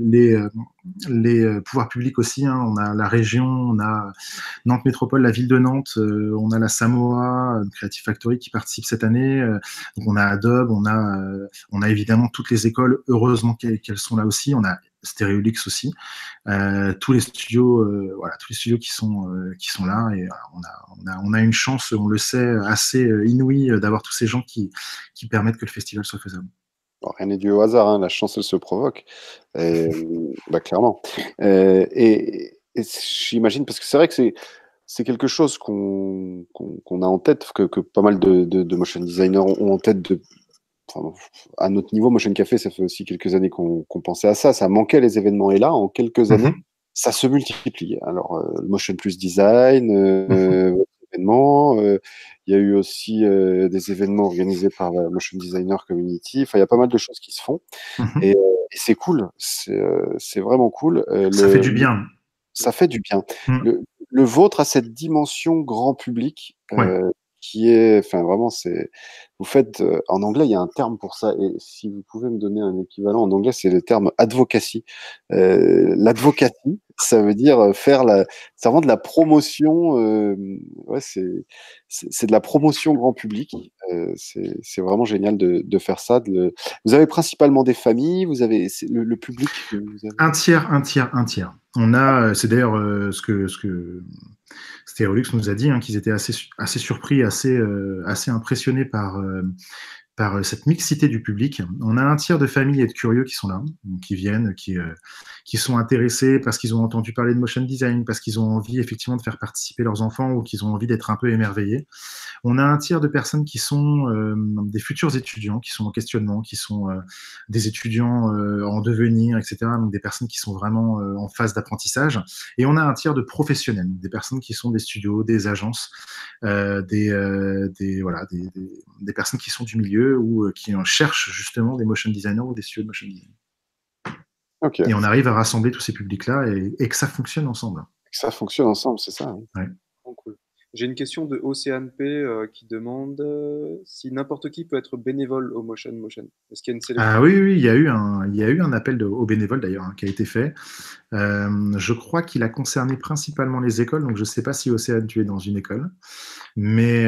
Les pouvoirs publics aussi, hein, on a la région, on a Nantes Métropole, la ville de Nantes, on a la Samoa, Creative Factory qui participe cette année. Donc on a Adobe, on a évidemment toutes les écoles, heureusement qu'elles sont là aussi. On a Stereolux aussi, tous les studios qui sont là, et on a une chance, on le sait, assez inouïe d'avoir tous ces gens qui permettent que le festival soit faisable. Bon, rien n'est dû au hasard, hein, la chance elle se provoque, clairement. Et j'imagine, parce que c'est vrai que c'est quelque chose qu'on a en tête, que pas mal de motion designers ont en tête à notre niveau. Motion Café, ça fait aussi quelques années qu'on pensait à ça. Ça manquait les événements, et là, en quelques années, ça se multiplie. Alors, le Motion Plus Design, événements, il y a eu aussi des événements organisés par la Motion Designer Community. Enfin, il y a pas mal de choses qui se font, et c'est cool. C'est vraiment cool. Ça fait du bien. Ça fait du bien. Le vôtre a cette dimension grand public, qui est, enfin vraiment, vous faites, en anglais, il y a un terme pour ça, et si vous pouvez me donner un équivalent en anglais, c'est le terme advocacy. L'advocacy, ça veut dire c'est vraiment de la promotion, c'est de la promotion grand public. C'est vraiment génial de faire ça. Vous avez principalement des familles, vous avez le public que vous avez... Un tiers. On a, c'est d'ailleurs ce que Stereolux nous a dit, hein, qu'ils étaient assez surpris, assez impressionnés par cette mixité du public. On a un tiers de familles et de curieux qui sont là, qui viennent, qui sont intéressés parce qu'ils ont entendu parler de motion design, parce qu'ils ont envie effectivement de faire participer leurs enfants ou qu'ils ont envie d'être un peu émerveillés. On a un tiers de personnes qui sont des futurs étudiants, qui sont en questionnement, qui sont des étudiants en devenir, etc. Donc des personnes qui sont vraiment en phase d'apprentissage. Et on a un tiers de professionnels, des personnes qui sont des studios, des agences, des personnes qui sont du milieu ou qui cherchent justement des motion designers ou des studios de motion design. Okay. Et on arrive à rassembler tous ces publics-là et que ça fonctionne ensemble. Que ça fonctionne ensemble, c'est ça. Ouais. Oh, cool. J'ai une question de Océane P qui demande si n'importe qui peut être bénévole au Motion. Est-ce qu'il y a une sélection? Ah oui, il y a eu un appel aux bénévoles d'ailleurs, hein, qui a été fait. Je crois qu'il a concerné principalement les écoles, donc je ne sais pas si Océane, tu es dans une école, mais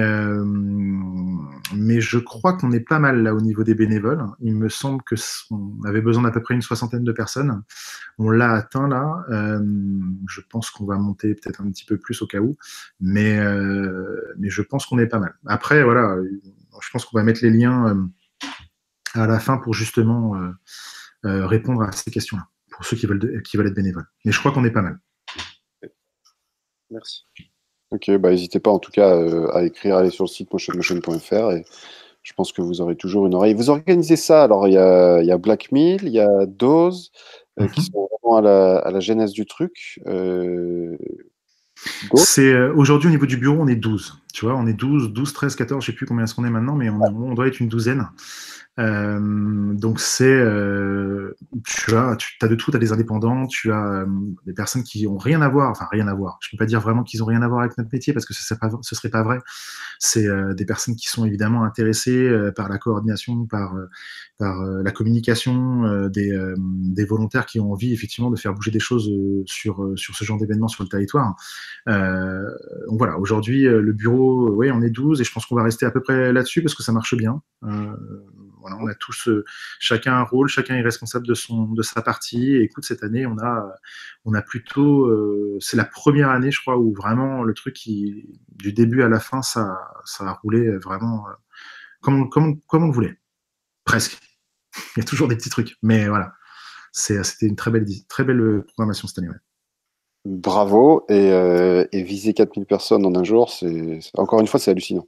je crois qu'on est pas mal là au niveau des bénévoles. Il me semble qu'on avait besoin d'à peu près une 60aine de personnes. On l'a atteint là. Je pense qu'on va monter peut-être un petit peu plus au cas où, mais je pense qu'on est pas mal. Après, voilà, je pense qu'on va mettre les liens à la fin pour justement répondre à ces questions-là, pour ceux qui veulent être bénévoles. Mais je crois qu'on est pas mal. Merci. Ok, n'hésitez pas en tout cas à écrire, aller sur le site motion.fr, et je pense que vous aurez toujours une oreille. Vous organisez ça, alors il y a Black Mill, il y a Dose, qui sont vraiment à la genèse du truc. Aujourd'hui, au niveau du bureau, on est 12. Tu vois, on est 12, 13, 14, je ne sais plus combien est-ce qu'on est maintenant, mais on doit être une douzaine. Donc tu as de tout, tu as des indépendants, tu as des personnes qui ont rien à voir, je ne peux pas dire vraiment qu'ils ont rien à voir avec notre métier parce que ce serait pas vrai. C'est des personnes qui sont évidemment intéressées par la coordination, par la communication, des volontaires qui ont envie effectivement de faire bouger des choses sur ce genre d'événements sur le territoire. Donc voilà, aujourd'hui le bureau, on est 12 et je pense qu'on va rester à peu près là-dessus parce que ça marche bien. Voilà, on a tous chacun un rôle, chacun est responsable de sa partie. Et écoute, cette année, on a plutôt, c'est la première année, je crois, où vraiment le truc du début à la fin, ça a roulé vraiment comme on le voulait, presque. Il y a toujours des petits trucs, mais voilà, c'était une très belle programmation cette année. Ouais. Bravo, et viser 4000 personnes en un jour, encore une fois, c'est hallucinant.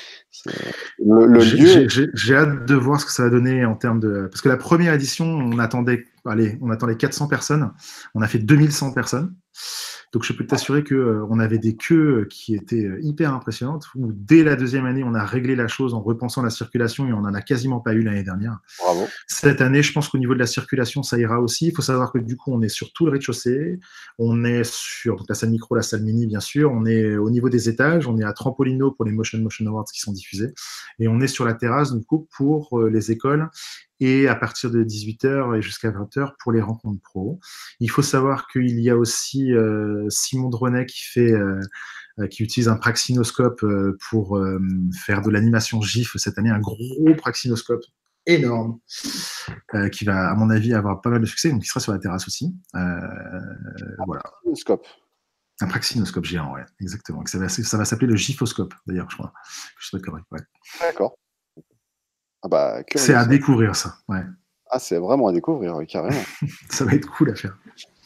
J'ai hâte de voir ce que ça va donner en termes de... Parce que la première édition, on attendait 400 personnes. On a fait 2100 personnes. Donc, je peux t'assurer qu'on avait des queues qui étaient hyper impressionnantes, où dès la deuxième année, on a réglé la chose en repensant la circulation et on n'en a quasiment pas eu l'année dernière. Bravo. Cette année, je pense qu'au niveau de la circulation, ça ira aussi. Il faut savoir que du coup, on est sur tout le rez-de-chaussée, on est sur donc, la salle micro, la salle mini, bien sûr, on est au niveau des étages, on est à Trampolino pour les Motion Awards qui sont diffusés, et on est sur la terrasse, du coup, pour les écoles, et à partir de 18h et jusqu'à 20h pour les rencontres pro. Il faut savoir qu'il y a aussi Simon Drenet qui utilise un praxinoscope pour faire de l'animation GIF cette année, un gros praxinoscope énorme qui va, à mon avis, avoir pas mal de succès, donc il sera sur la terrasse aussi. Voilà. Un praxinoscope géant, ouais, exactement. Ça va s'appeler le GIFoscope, d'ailleurs, je crois. Je sais pas comment. Ouais. D'accord. Ah bah, c'est à découvrir, ça. Ouais. Ah, c'est vraiment à découvrir, oui, carrément. Ça va être cool à faire.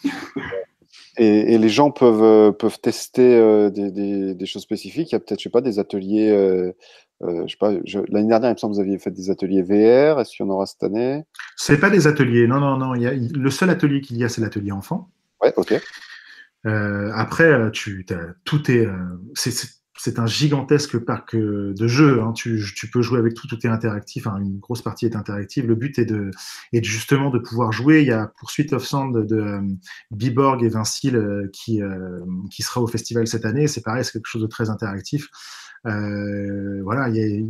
Et les gens peuvent tester des choses spécifiques. Il y a peut-être, je sais pas, des ateliers. Je sais pas. L'année dernière, il me semble que vous aviez fait des ateliers VR. Est-ce qu'il y en aura cette année? C'est pas des ateliers. Non. Le seul atelier qu'il y a, c'est l'atelier enfant. Ouais, ok. Après, tout est. C'est un gigantesque parc de jeux. Hein. Tu peux jouer avec tout est interactif. Hein. Une grosse partie est interactive. Le but est justement de pouvoir jouer. Il y a Pursuit of Sound de Biborg et Vincile qui sera au festival cette année. C'est pareil, c'est quelque chose de très interactif. Voilà,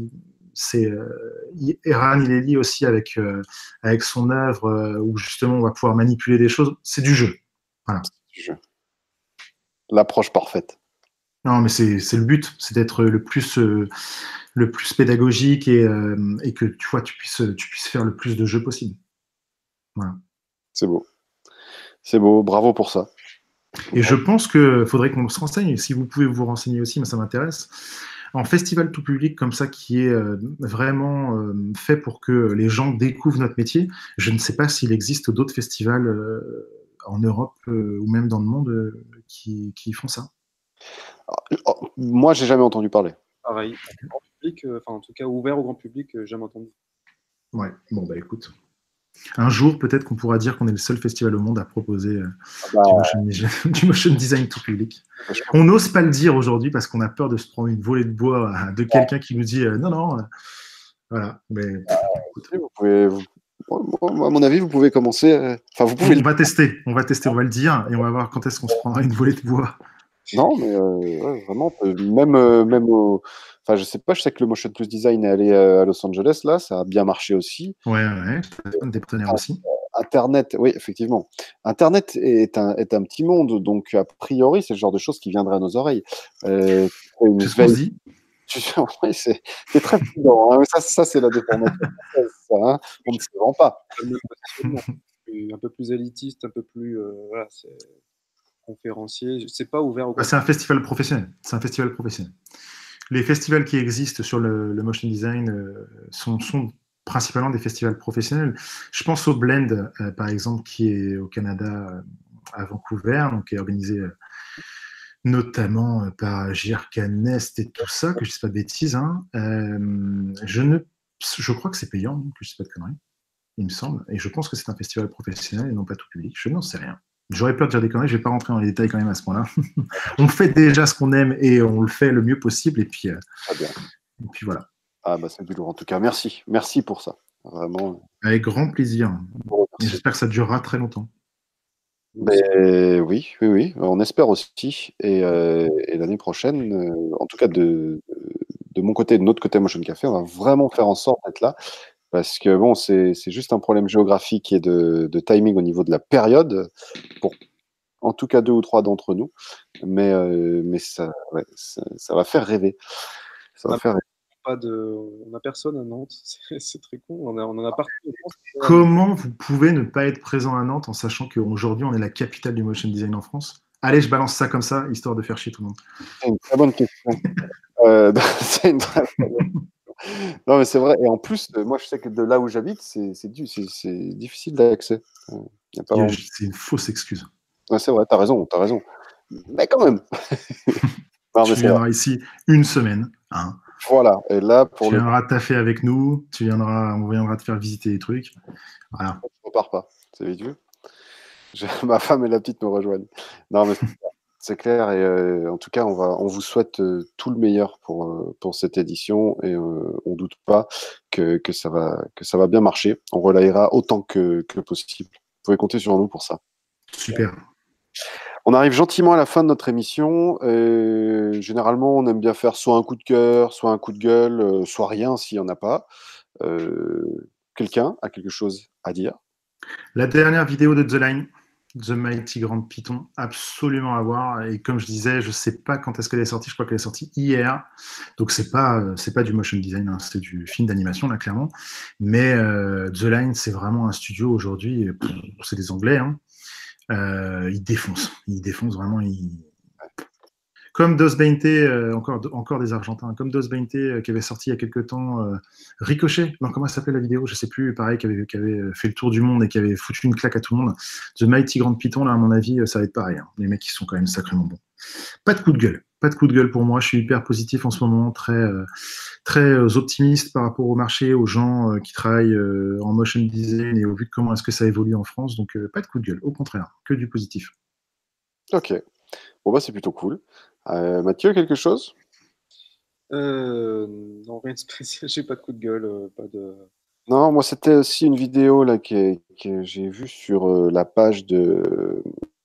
Eran Ileli aussi avec son œuvre où justement on va pouvoir manipuler des choses. C'est du jeu. Voilà. C'est du jeu. L'approche parfaite. Non, mais c'est le but, c'est d'être le plus pédagogique et que tu puisses faire le plus de jeux possible. Voilà. C'est beau. C'est beau, bravo pour ça. Et je pense qu'il faudrait qu'on se renseigne. Si vous pouvez vous renseigner aussi, mais ça m'intéresse. En festival tout public comme ça, qui est vraiment fait pour que les gens découvrent notre métier, je ne sais pas s'il existe d'autres festivals en Europe ou même dans le monde qui font ça. Moi, j'ai jamais entendu parler. Pareil, en public, en tout cas ouvert au grand public, jamais entendu. Ouais, bon bah écoute. Un jour, peut-être qu'on pourra dire qu'on est le seul festival au monde à proposer du motion design tout public. On n'ose pas le dire aujourd'hui parce qu'on a peur de se prendre une volée de bois de quelqu'un qui nous dit non. Voilà. Mais vous pouvez, à mon avis, vous pouvez commencer. Vous pouvez. On va tester, on va le dire et on va voir quand est-ce qu'on se prendra une volée de bois. Non, mais vraiment, même au. Enfin, je sais pas, je sais que le Motion Plus Design est allé à Los Angeles, là, ça a bien marché aussi. Ouais, des partenaires aussi. Internet, oui, effectivement. Internet est un petit monde, donc a priori, c'est le genre de choses qui viendraient à nos oreilles. C'est ce qu'on se dit. Oui, c'est très prudent. Hein. Ça c'est la déformation française, ça, hein. On ne se vend pas. Un peu plus élitiste, un peu plus voilà, c'est conférencier. C'est pas ouvert au. C'est un festival professionnel. Les festivals qui existent sur le motion design sont principalement des festivals professionnels. Je pense au Blend, par exemple, qui est au Canada, à Vancouver, donc qui est organisé notamment par JRK Nest et tout ça, que je ne dis pas de bêtises. Hein. Je crois que c'est payant, que je ne dis pas de conneries, il me semble. Et je pense que c'est un festival professionnel et non pas tout public. Je n'en sais rien. J'aurais peur de dire des conneries, je ne vais pas rentrer dans les détails quand même à ce point-là. On fait déjà ce qu'on aime et on le fait le mieux possible. Et puis voilà. Ah bah c'est du lourd en tout cas. Merci. Merci pour ça. Vraiment. Avec grand plaisir. Et j'espère que ça durera très longtemps. Mais oui. On espère aussi. Et l'année prochaine, en tout cas de mon côté, de notre côté Motion Café, on va vraiment faire en sorte d'être là. Parce que bon, c'est juste un problème géographique et de timing au niveau de la période, pour en tout cas 2 ou 3 d'entre nous. Mais ça va faire rêver. Ça va faire rêver. On n'a personne à Nantes, c'est très con. On en a partout. Comment vous pouvez ne pas être présent à Nantes en sachant qu'aujourd'hui on est la capitale du motion design en France? Allez, je balance ça comme ça, histoire de faire chier tout le monde. C'est une très bonne question. C'est une très bonne question. Non, mais c'est vrai. Et en plus, moi, je sais que de là où j'habite, c'est difficile d'accès. C'est une fausse excuse. Ouais, c'est vrai, t'as raison. Mais quand même. Non, mais tu viendras ici une semaine. Hein. Voilà. Et là, tu viendras taffer avec nous. On viendra te faire visiter des trucs. Voilà. Je repars pas. C'est vite vu. Ma femme et la petite me rejoignent. Non, mais C'est clair et en tout cas, on vous souhaite tout le meilleur pour cette édition et on doute pas que ça va bien marcher. On relayera autant que possible. Vous pouvez compter sur nous pour ça. Super. On arrive gentiment à la fin de notre émission. Généralement, on aime bien faire soit un coup de cœur, soit un coup de gueule, soit rien s'il n'y en a pas. Quelqu'un a quelque chose à dire? La dernière vidéo de The Line, The Mighty Grand Python, absolument à voir. Et comme je disais, je ne sais pas quand est-ce qu'elle est sortie. Je crois qu'elle est sortie hier. Donc c'est pas du motion design, hein, c'est du film d'animation là clairement. Mais The Line, c'est vraiment un studio aujourd'hui. C'est des Anglais. Hein. Ils défoncent vraiment. Comme Dos 20, encore des Argentins, comme Dos 20 qui avait sorti il y a quelques temps Ricochet, non, comment s'appelait la vidéo, je sais plus, pareil, qui avait fait le tour du monde et qui avait foutu une claque à tout le monde. The Mighty Grand Python, là, à mon avis, ça va être pareil. Hein. Les mecs, ils sont quand même sacrément bons. Pas de coup de gueule pour moi. Je suis hyper positif en ce moment, très optimiste par rapport au marché, aux gens qui travaillent en motion design et au vu de comment est-ce que ça évolue en France. Donc, pas de coup de gueule, au contraire, que du positif. Ok. Bon, bah, c'est plutôt cool. Mathieu, quelque chose? Non, rien de spécial. J'ai pas de coup de gueule, pas de. Non, moi, c'était aussi une vidéo là que j'ai vue sur la page de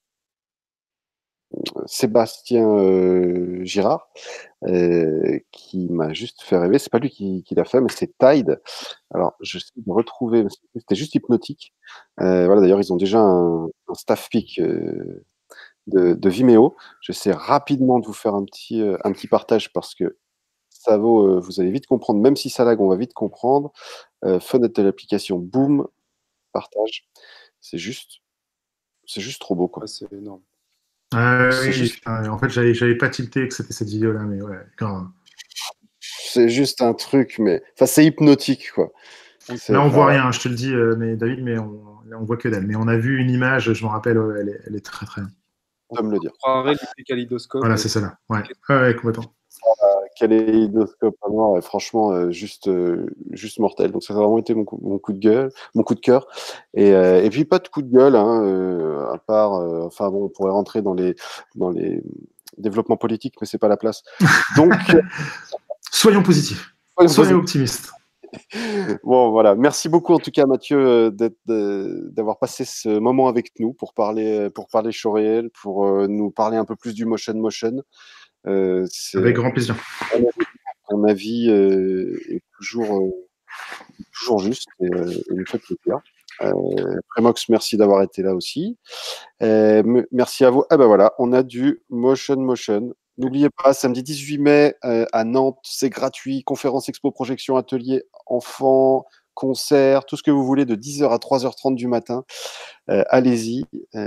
Sébastien Girard, qui m'a juste fait rêver. C'est pas lui qui l'a fait, mais c'est Tide. Alors, je sais de retrouver, c'était juste hypnotique. Voilà, d'ailleurs, ils ont déjà un staff pic de Vimeo. J'essaie rapidement de vous faire un petit partage parce que ça vaut, vous allez vite comprendre, même si ça lag, on va vite comprendre. Fenêtre de l'application, boum, partage. C'est juste trop beau, quoi. Ah, c'est énorme. C'est Oui, juste, en fait, j'avais pas tilté que c'était cette vidéo-là, mais ouais, grave. c'est juste un truc, mais enfin, c'est hypnotique, quoi. Là, on voit rien, je te le dis, mais David, mais on voit que dalle. Mais on a vu une image, je me rappelle, elle est très très. On me le dire. On croirait l'effet kaléidoscope. Voilà, c'est ça là. Ouais, complètement. Kaléidoscope à mort est franchement juste mortel. Donc ça a vraiment été mon coup de gueule, mon coup de cœur. Et puis pas de coup de gueule, hein, à part, enfin bon, on pourrait rentrer dans les développements politiques, mais c'est pas la place. Donc soyons positifs, soyons optimistes. Bon, voilà. Merci beaucoup, en tout cas, Mathieu, d'avoir passé ce moment avec nous pour parler show réel, pour nous parler un peu plus du motion. Avec grand plaisir. Un avis est toujours juste et il me fait plaisir. Prémox, merci d'avoir été là aussi. Merci à vous. Ah ben voilà, on a du motion. N'oubliez pas, samedi 18 mai à Nantes, c'est gratuit. Conférence, expo, projection, atelier, enfants, concert, tout ce que vous voulez de 10h à 3h30 du matin. Allez-y.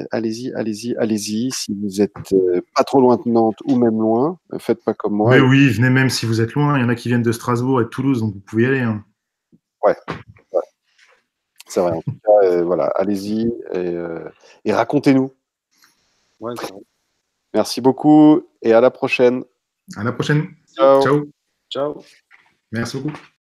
Si vous êtes pas trop loin de Nantes ou même loin, faites pas comme moi. Mais oui, venez même si vous êtes loin. Il y en a qui viennent de Strasbourg et de Toulouse, donc vous pouvez y aller. Hein. Ouais. C'est vrai. En tout cas, voilà, allez-y et racontez-nous. Ouais, c'est vrai. Merci beaucoup et à la prochaine. À la prochaine. Ciao. Ciao. Merci beaucoup.